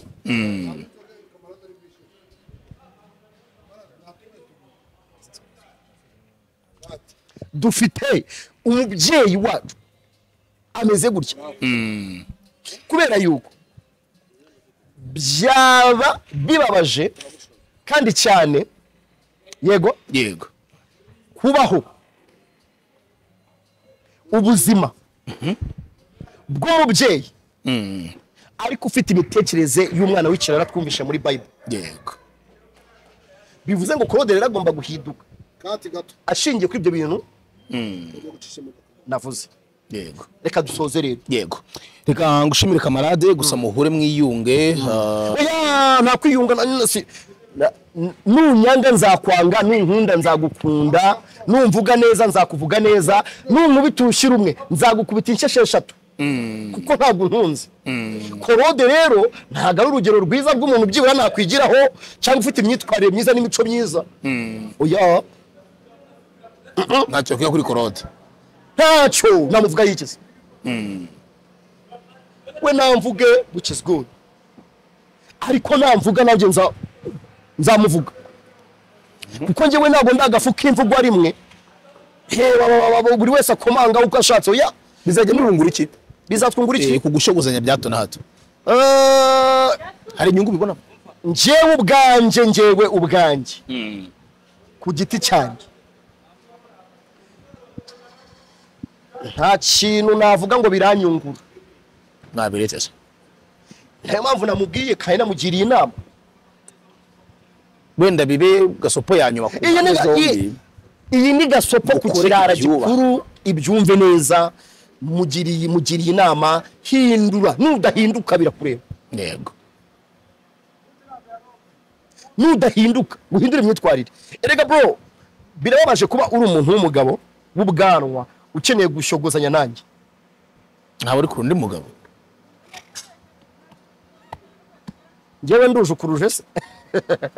Dufite umubyeyi wacu ameze gutya. Kubera yuko byaba bibabaje kandi cyane yego kubaho ubuzima bw'umubyeyi ariko ufite imitekerereze y'umwana w'ikirara twumvishe muri Bible. Yego. Bivuze ngo Claude rero agomba guhiduka ashingiye kuri ibyo bintu navuze. Yego. Reka dusoze rero. Yego. Reka ngushimire kamarade, gusa muhure mwiyunge. Oya nta kwiyunga nunyanga nzakwanga, nunkunda nzagukunda, numvuga neza nzakuvuga neza, nunkubitushira umwe nzagukubita insheshe eshatu. Kuko ntabwo ntunze. Claude rero ntago ari urugero rwiza rw'umuntu byibura nakwigiraho cyangwa ufite imyitwarire myiza n'imico myiza. Oya ntacyo kwiye kuri Claude. Ntacyo namuvuga yikize. We namvuge which is good, ariko namvuga nabyo nzamuvuga, kuko njyewe ntabwo ndagafuka imvugo rimwe buri wese akomanga uko ashatse. Oya bizajya nurungura iki? Bizatwungura iki? Kugushogozanya bya hato na hato. Hari inyungu bibona? Njyewe ubwanjye ku giti cyanjye nta kintu navuga ngo biranyungura. Nabiretse se. Nta mpamvu namubwiye kandi namugiriye inama. Wenda bibe gasopo yanyuma ku iyi ni gasopo ku kirara gikuru, ibyumve neza. Mugiriye inama, hindura, nudahinduka birakureba. Yego. Nudahinduka guhindura imyitwarire. Erega bro birababaje kuba uri umuntu w'umugabo w'ubwanwa ukeneye gushogozanya nanjye. Ntawe uri kurundi mugabo. Njyewe nduje ukuruje se.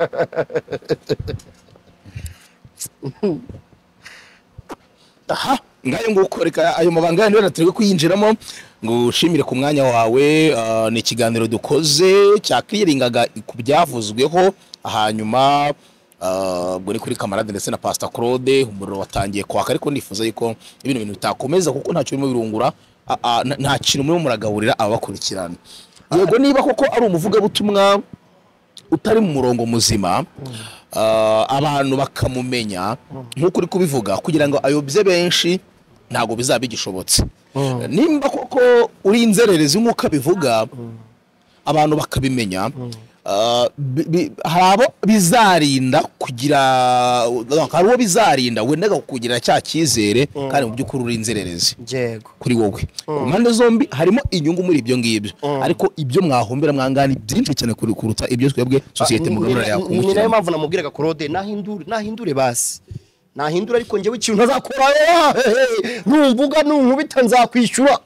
Aha ngayo nguko reka ayo mabanga yandi natari kuyinjiramo ngo ushimire ku mwanya wawe. Ni ikiganiro dukoze cya clearingaga ku byavuzweho hanyuma ubwo ni kuri Kamarade ndetse na Pastor Claude. Umuriro watangiye kwaka ariko nifuza yuko ibintu bitakomeza kuko ntacyo birimo birungura, nta kintu muri muragaburira abakurikirana. Yego niba koko ari umuvugabutumwa utari mu murongo muzima, abantu bakamumenya nk'uko uri kubivuga kugira ngo ayobye benshi ntago bizaba bigishobotse. Nimba koko uri inzererezi nk'uko abivuga abantu bakabimenya, harabo bizarinda kugira, hari uwo bizarinda wenda kugira cya cyizere kandi mu by'ukuri uri inzererezi kuri wowe. Impande zombi harimo inyungu muri ibyo ngibyo, ariko ibyo mwahombera mwangana byinshi cyane kuruta ibyo twebwe societe mugabura yakungukira. Ni nayo mpamvu namubwiraga Claude nahindure basi nahindura, ariko njyewe ikintu ntazakora numvuga nunkubita nzakwishyura.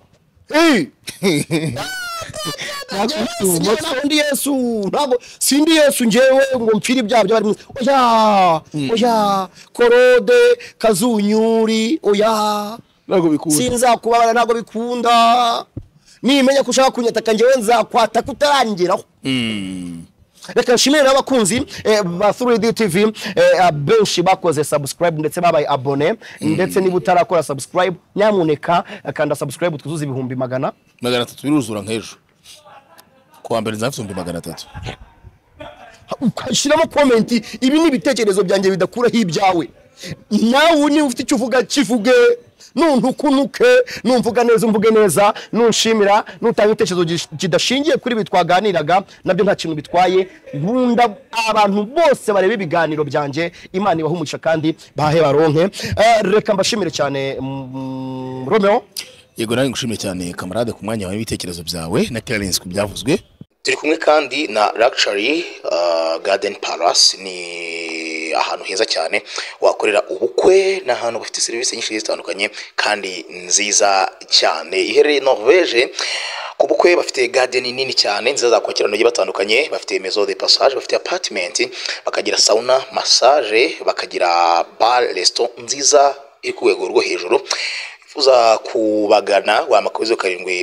Ndi Yesu ntabwo sindi Yesu njyewe ngo mpfire ibyaha by'abari. Oya Claude Kazunyuri, oya ntabwo bikunda, sinzakubabara, ntabwo bikunda. Nimenya ko ushaka kunyataka njyewe nzakwata kutarangeraho. Reka nshimire n'abakunzi ba 3D TV benshi bakoze subscribe ndetse babaye abone, ndetse niba utarakora subscribe nyamuneka kanda subscribe tuzuze ibihumbi 100 biruzura nk'ejo kuwa mbere nzafite 300. Ukashiramo comment, ibi ni ibitekerezo byanjye bidakuraho ibyawe. Nawe ni ufite icyo uvuga kivuge, nuntukunuke, numvuga neza umvuge neza, nunshimira, nutanga ibitekerezo kidashingiye kuri bitwaganiraga nabyo nta kintu bitwaye. Nkunda abantu bose bareba ibiganiro byanjye, Imana ibahumugisha kandi bahe baronke. Reka mbashimire cyane Romeo. Yego nawe ngushimire cyane Kamarade ku mwanya wawe ibitekerezo byawe na clearance ku byavuzwe. Turi kumwe kandi na Luxury Garden Palace. Ni ahantu heza cyane wakorera ubukwe, n'ahantu bafite serivisi nyinshi zitandukanye kandi nziza cyane. Iherereye Norvège. Ku bukwe bafite garden nini cyane nziza zakwakirana n'abantu batandukanye. Bafite maison de passage, bafite apartment, bakagira sauna, massage, bakagira bar, restaurant nziza iri ku rwego rwo hejuru. Uza kubagana wa makozo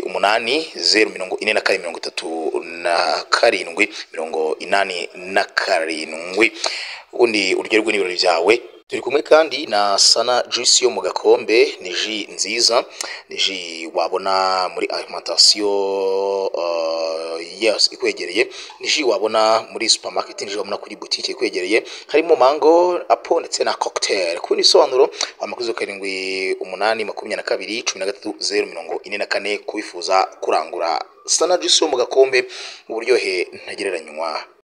78 ubundi uryoherwe n'ibirori byawe. Turi kumwe kandi na Sana Juice yo mu gakombe. Ni ji nziza, ni ji wabona muri alimentation yes ikwegereye, ni ji wabona muri supermarket, ni ji wabona kuri boutique ikwegereye. Harimo mango, apple ndetse na cocktail. Kundi sobanuro wamakuzo 7822133044 kubifuza kurangura Sana Juice yo mu gakombe, uburyohe ntagereranywa.